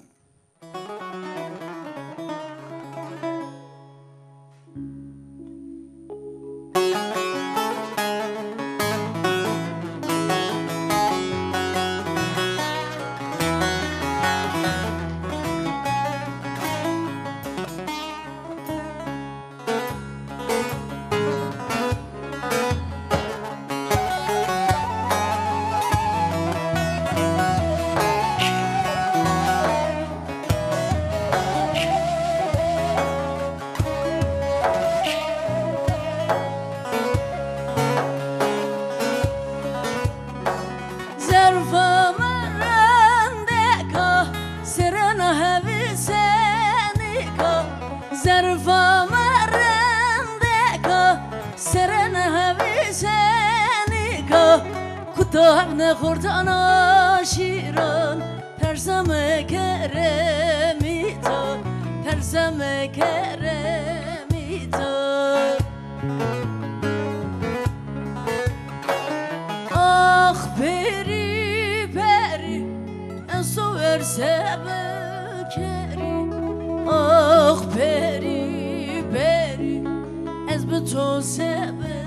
Kutavne khurdana shiran Perzame keremita Perzame keremita Ah peri peri En sover sebekeri Ah peri peri Ez beto sebekeri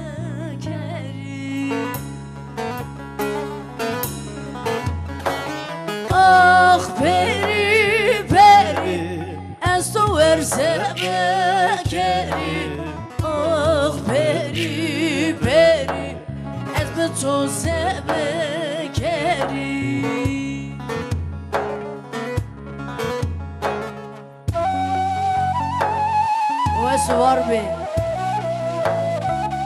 Ah peri peri Ez sover sebekeri Ah peri peri Ez beto sebekeri Ve suvar be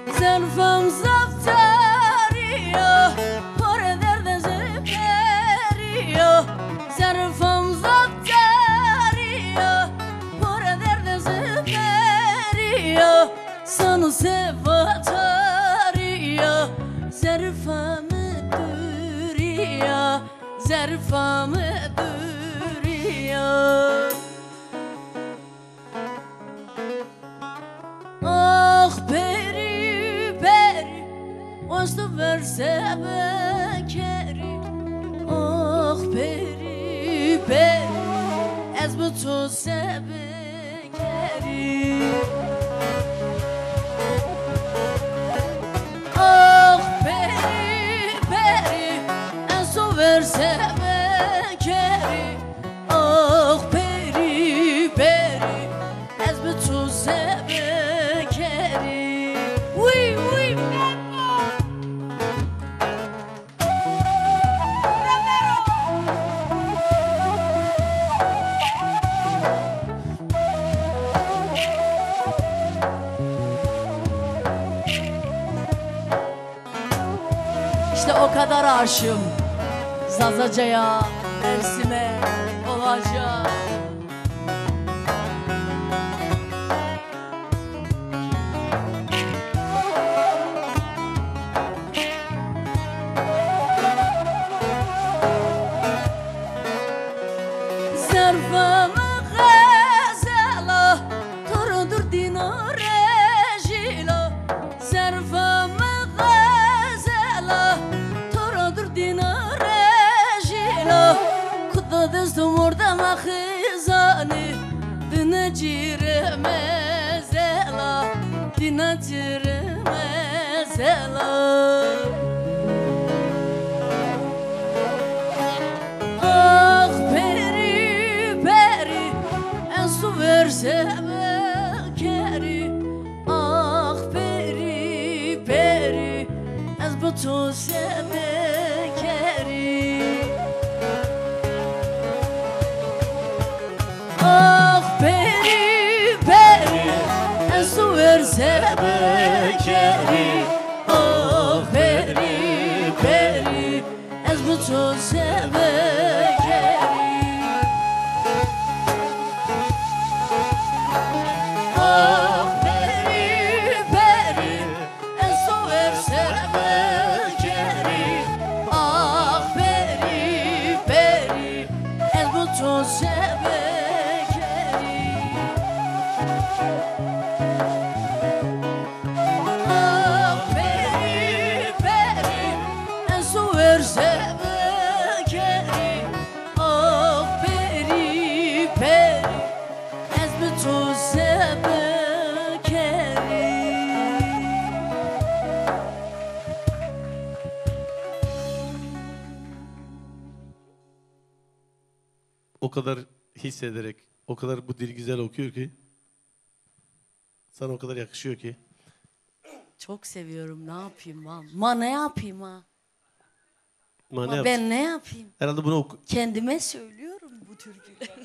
Zerfam zaftariyo, pore derde zeperiyo. Zerfam zaftariyo, pore derde zeperiyo. Sanu sevatariyo, zerfamı duriyo, zerfamı duriyo. Ah peri peri, ostu verse bekeri. Ah peri peri, ez bu to sebekeri. Ah peri peri, ez to verse bekeri. Ah peri peri, ez bu to sebekeri. Oui, oui, İşte o kadar aşığım Zazaca'ya, Mersin'e, Ovac'a. Zerfamı gazela, torudur dinarejila. Zerfamı gazela, torudur dinarejila. Kuda destum orada mahizani, dinacire mezela, dinacire mezela. Ah peri peri, en su verse bekeri. Ah peri peri, ez bu to sebekeri. Ah peri peri, en su verse bekeri. Ah peri peri, ez bu to sebekeri. Ah peri peri, en su verse bekeri. Ah peri peri, ez bu to sebekeri. Ah peri peri, en su verse bekeri. Ah peri peri, ez bu to sebekeri. O kadar hissederek, o kadar bu dil güzel okuyor ki, sana o kadar yakışıyor ki. Çok seviyorum, ne yapayım ha? Ma ne yapayım ha? Ama ne Ma yapsın? ben ne yapayım? Herhalde bunu Kendime söylüyorum bu türküleri.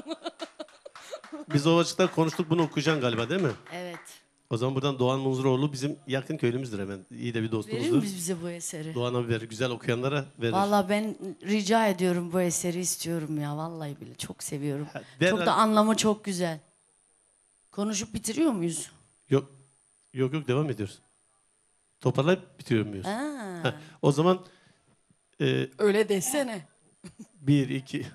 biz Ovacık'ta konuştuk, bunu okuyacaksın galiba değil mi? Evet. O zaman buradan Doğan Munzuroğlu bizim yakın köylümüzdür hemen. İyi de bir Verir dostumuzdur. mi bize bu eseri? Doğan abi verir, güzel okuyanlara verir. Vallahi ben rica ediyorum, bu eseri istiyorum ya. Vallahi bile çok seviyorum. derhal- Çok da anlamı çok güzel. Konuşup bitiriyor muyuz? Yok, yok devam ediyoruz. Toparlayıp bitiriyor muyuz? Ha. Heh, o zaman Öyle desene. 1, 2.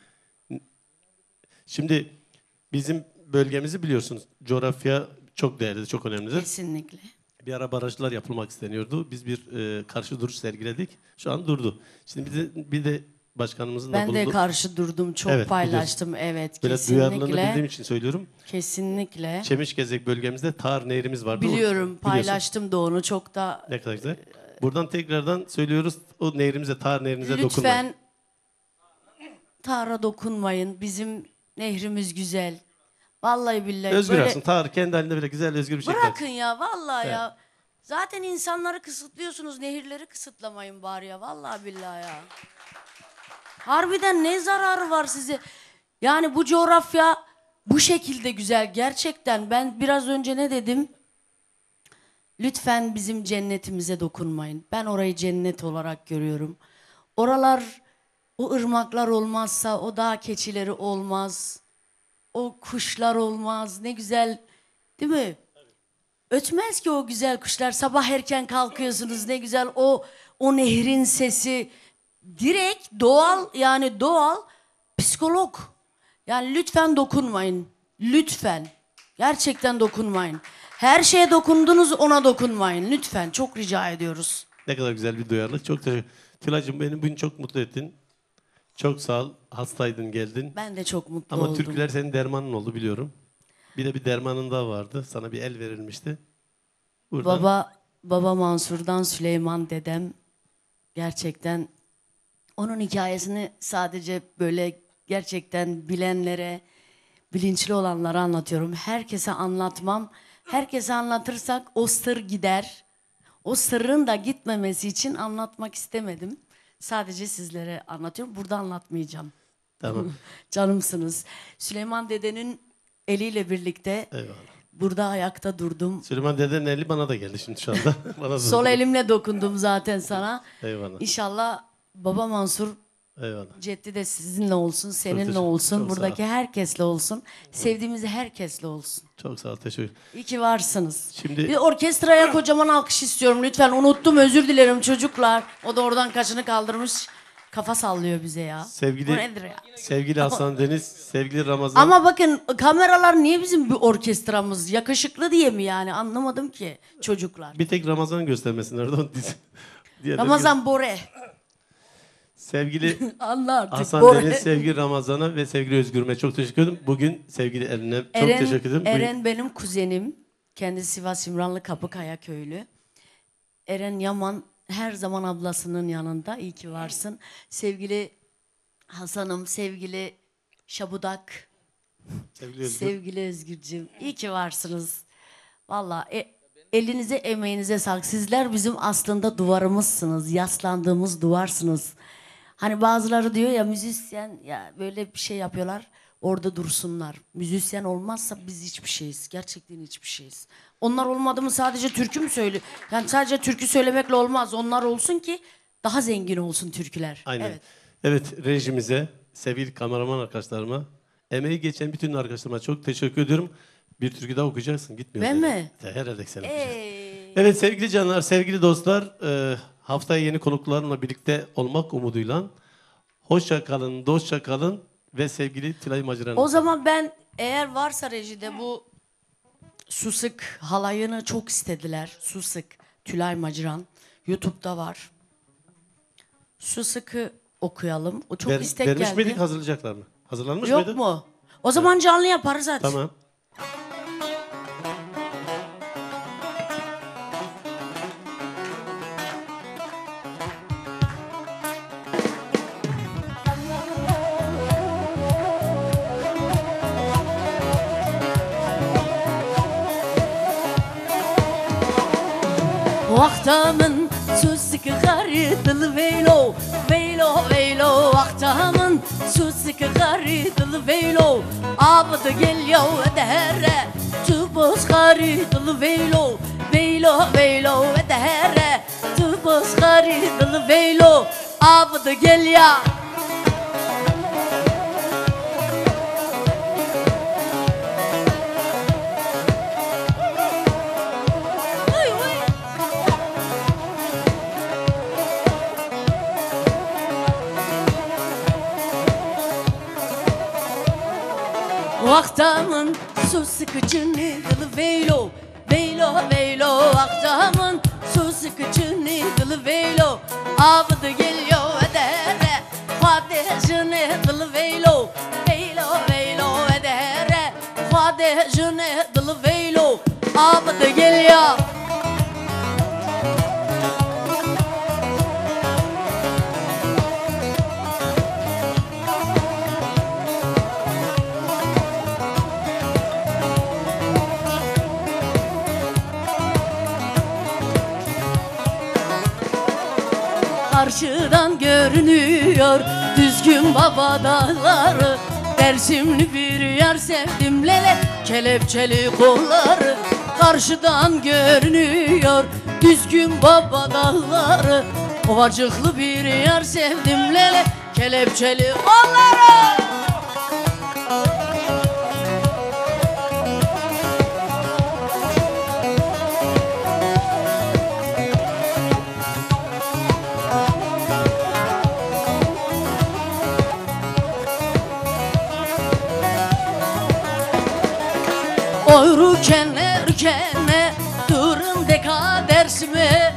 Şimdi bizim bölgemizi biliyorsunuz. Coğrafya çok değerli, çok önemlidir. Kesinlikle. Bir ara barajlar yapılmak isteniyordu. Biz bir karşı duruş sergiledik. Şu an durdu. Şimdi bir de başkanımızın da Ben de bulunduğu... karşı durdum, çok Evet, paylaştım. Evet, Böyle duyarlılığını bildiğim kesinlikle. için söylüyorum. Kesinlikle. Çemişgezek bölgemizde Tar Nehrimiz vardı. Biliyorum, Biliyorsun. paylaştım da onu çok da. Ne kadar güzel. Buradan tekrardan söylüyoruz. O nehrimize, Tar Nehrimize dokunmayın. Lütfen Tar'a dokunmayın. Bizim nehrimiz güzel. Vallahi billahi. Özgür böyle aksın. Tar kendi halinde böyle güzel özgür bir şekilde. bırakın ya vallahi Evet. ya. Zaten insanları kısıtlıyorsunuz. Nehirleri kısıtlamayın bari ya. Vallahi billahi ya. Harbiden ne zararı var size? Yani bu coğrafya bu şekilde güzel. Gerçekten ben biraz önce ne dedim? Lütfen bizim cennetimize dokunmayın. Ben orayı cennet olarak görüyorum. Oralar, o ırmaklar olmazsa o dağ keçileri olmaz. O kuşlar olmaz. Ne güzel, değil mi? Ötmez ki o güzel kuşlar. Sabah erken kalkıyorsunuz, ne güzel o nehrin sesi. Direkt doğal, yani doğal psikolog. Yani lütfen dokunmayın. Lütfen. Gerçekten dokunmayın. Her şeye dokundunuz, ona dokunmayın. Lütfen. Çok rica ediyoruz. Ne kadar güzel bir duyarlılık. Çok teşekkür. Tülay'cığım beni bugün çok mutlu ettin. Çok sağ ol. Hastaydın, geldin. Ben de çok mutlu Ama oldum. türküler senin dermanın oldu biliyorum. Bir de bir dermanın daha vardı. Sana bir el verilmişti. Burada. Baba Mansur'dan Süleyman dedem, gerçekten onun hikayesini sadece böyle gerçekten bilenlere, bilinçli olanlara anlatıyorum. Herkese anlatmam. Herkese anlatırsak o sır gider. O sırrın da gitmemesi için anlatmak istemedim. Sadece sizlere anlatıyorum. Burada anlatmayacağım. Tamam. Canımsınız. Süleyman dedenin eliyle birlikte Eyvallah. burada ayakta durdum. Süleyman dedenin eli bana da geldi şimdi şu anda. Bana da Sol elimle dokundum zaten sana. Eyvallah. İnşallah Baba Mansur Eyvallah. Ceddi de sizinle olsun, seninle teşekkür- olsun, çok sağ buradaki ol. herkesle olsun, sevdiğimiz herkesle olsun. Çok sağ ol. Teşekkür. İyi ki varsınız. Şimdi- Bir orkestraya kocaman alkış istiyorum lütfen. Unuttum, özür dilerim çocuklar. O da oradan kaşını kaldırmış, kafa sallıyor bize ya. Bu nedir ya? Sevgili Hasan Deniz, sevgili Ramazan. Ama bakın kameralar niye bizim bir orkestramız? Yakışıklı diye mi yani? Anlamadım ki çocuklar. Bir tek Ramazan göstermesinler. Diğerleri Ramazan Bore. Sevgili Anla artık Hasan Bore. Deniz, sevgili Ramazan'a ve sevgili Özgür'üme çok teşekkür ederim. Bugün sevgili Eren'e çok teşekkür ederim. Eren benim kuzenim. Kendisi Sivas İmranlı Kapıkaya köylü. Eren Yaman her zaman ablasının yanında. İyi ki varsın. Sevgili Hasan'ım, sevgili Şabudak, Sevgili Özgür. sevgili Özgürcüğüm. İyi ki varsınız. Vallahi elinize emeğinize sağlık. Sizler bizim aslında duvarımızsınız. Yaslandığımız duvarsınız. Hani bazıları diyor ya müzisyen, ya böyle bir şey yapıyorlar. Orada dursunlar. Müzisyen olmazsa biz hiçbir şeyiz. Gerçekten hiçbir şeyiz. Onlar olmadı mı sadece türkü mü söylüyor? Yani sadece türkü söylemekle olmaz. Onlar olsun ki daha zengin olsun türküler. Aynen. Evet. Evet, rejimize, sevgili kameraman arkadaşlarıma, emeği geçen bütün arkadaşlarıma çok teşekkür ediyorum. Bir türkü daha okuyacaksın, gitmiyor. Ben mi? Herhalde sen okuyacaksın. Ey. Evet sevgili canlar, sevgili dostlar, haftaya yeni konuklarımla birlikte olmak umuduyla hoşça kalın, dostça kalın ve sevgili Tülay Maciran. O zaman ben, eğer varsa rejide, bu Susık halayını çok istediler. Susık, Tülay Maciran. YouTube'da var. Susık'ı okuyalım. O çok istek vermiş geldi. miydik, hazırlayacaklar mı? Hazırlanmış Yok mıydı? mu? O zaman canlı yaparız hadi. Tamam. Vaktamın susık garıdılı veylo, veylo veylo. Vaktamın susık garıdılı veylo. Abdı geliyor edere, tübüz garıdılı veylo, veylo veylo edere, tübüz garıdılı veylo. Abdı geliyor. Vaktamın su sıkıcını gılı veylo, veylo veylo. Vaktamın su sıkıcını gılı veylo. Abdı geliyor edere, fadejini gılı veylo, veylo veylo edere, fadejini gılı veylo. Abdı geliyor. Karşıdan görünüyor düzgün baba dağları. Dersimli bir yar sevdim lele, kelepçeli kolları. karşıdan görünüyor düzgün baba dağları. Ovacıklı bir yar sevdim lele, kelepçeli onlara. Oy rükene durun deka dersime,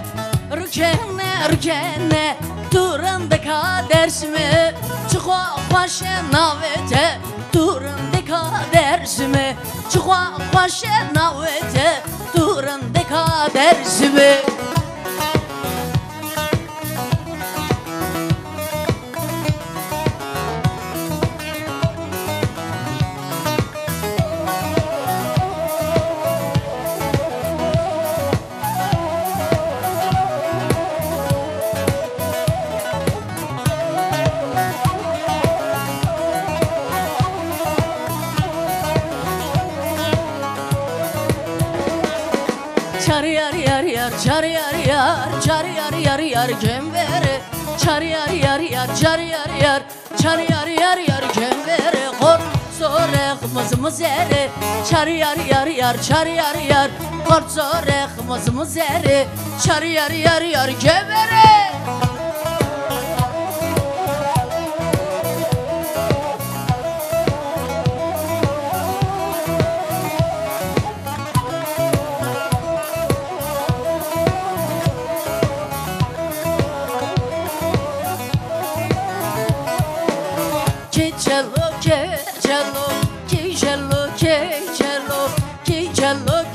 rükene durun deka dersime, çıkwa başe navete durun deka dersime, çıkwa başe navete durun deka dersime. Çar yar yar yar, çar yar yar, çar yar yar yar gembere. Çar yar yar yar, çar yar yar, çar yar yar yar gembere. Kor sorek mızımız ere. Çar yar yar yar, çar yar yar, kor sorek mızımız ere. Çar yar yar yar gembere. Cello, cello, cello, cello,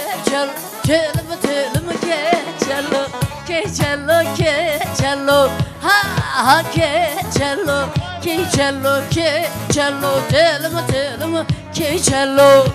cello, ha ha cello, cello, cello.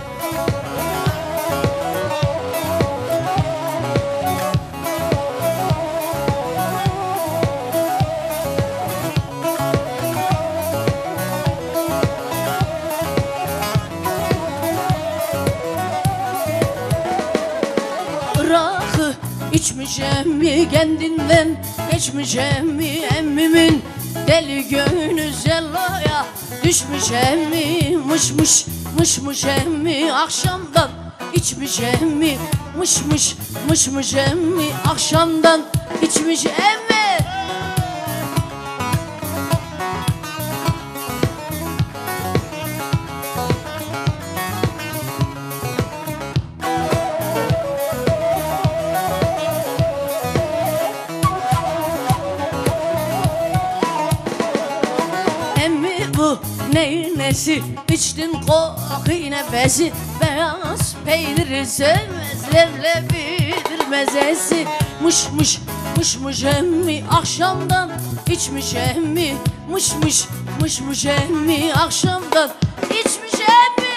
Rakı içmişem mi kendinden, geçmişem mi emmimin deli gönlü zelloya, düşmüşem mi mışmışem mi akşamdan, içmişem mi mışmışem mi akşamdan, içmişem mi. Bu neyin nesi, içtin koku nefesi, beyaz peyniri sevmez leblebidir mezesi. Mış emmi akşamdan, içmiş emmi mış emmi akşamdan, içmiş emmi.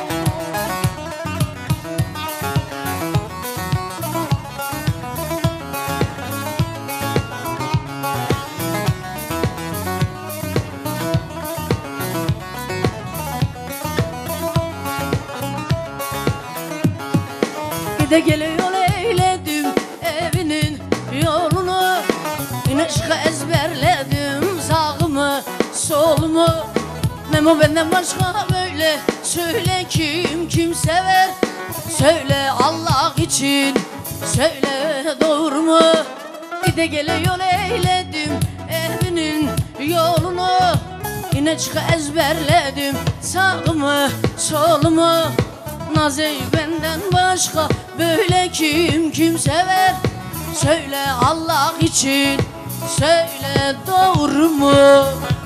De geliyor eyledim evinin yolunu, İnaşkı ezberledim sağımı solumu. Memo benden başka böyle söyle kim sever, söyle Allah için söyle doğru mu. De geliyor eyledim evinin yolunu, İnaşkı ezberledim sağımı solumu. Nazeyi benden başka böyle kim sever, söyle Allah için söyle doğru mu.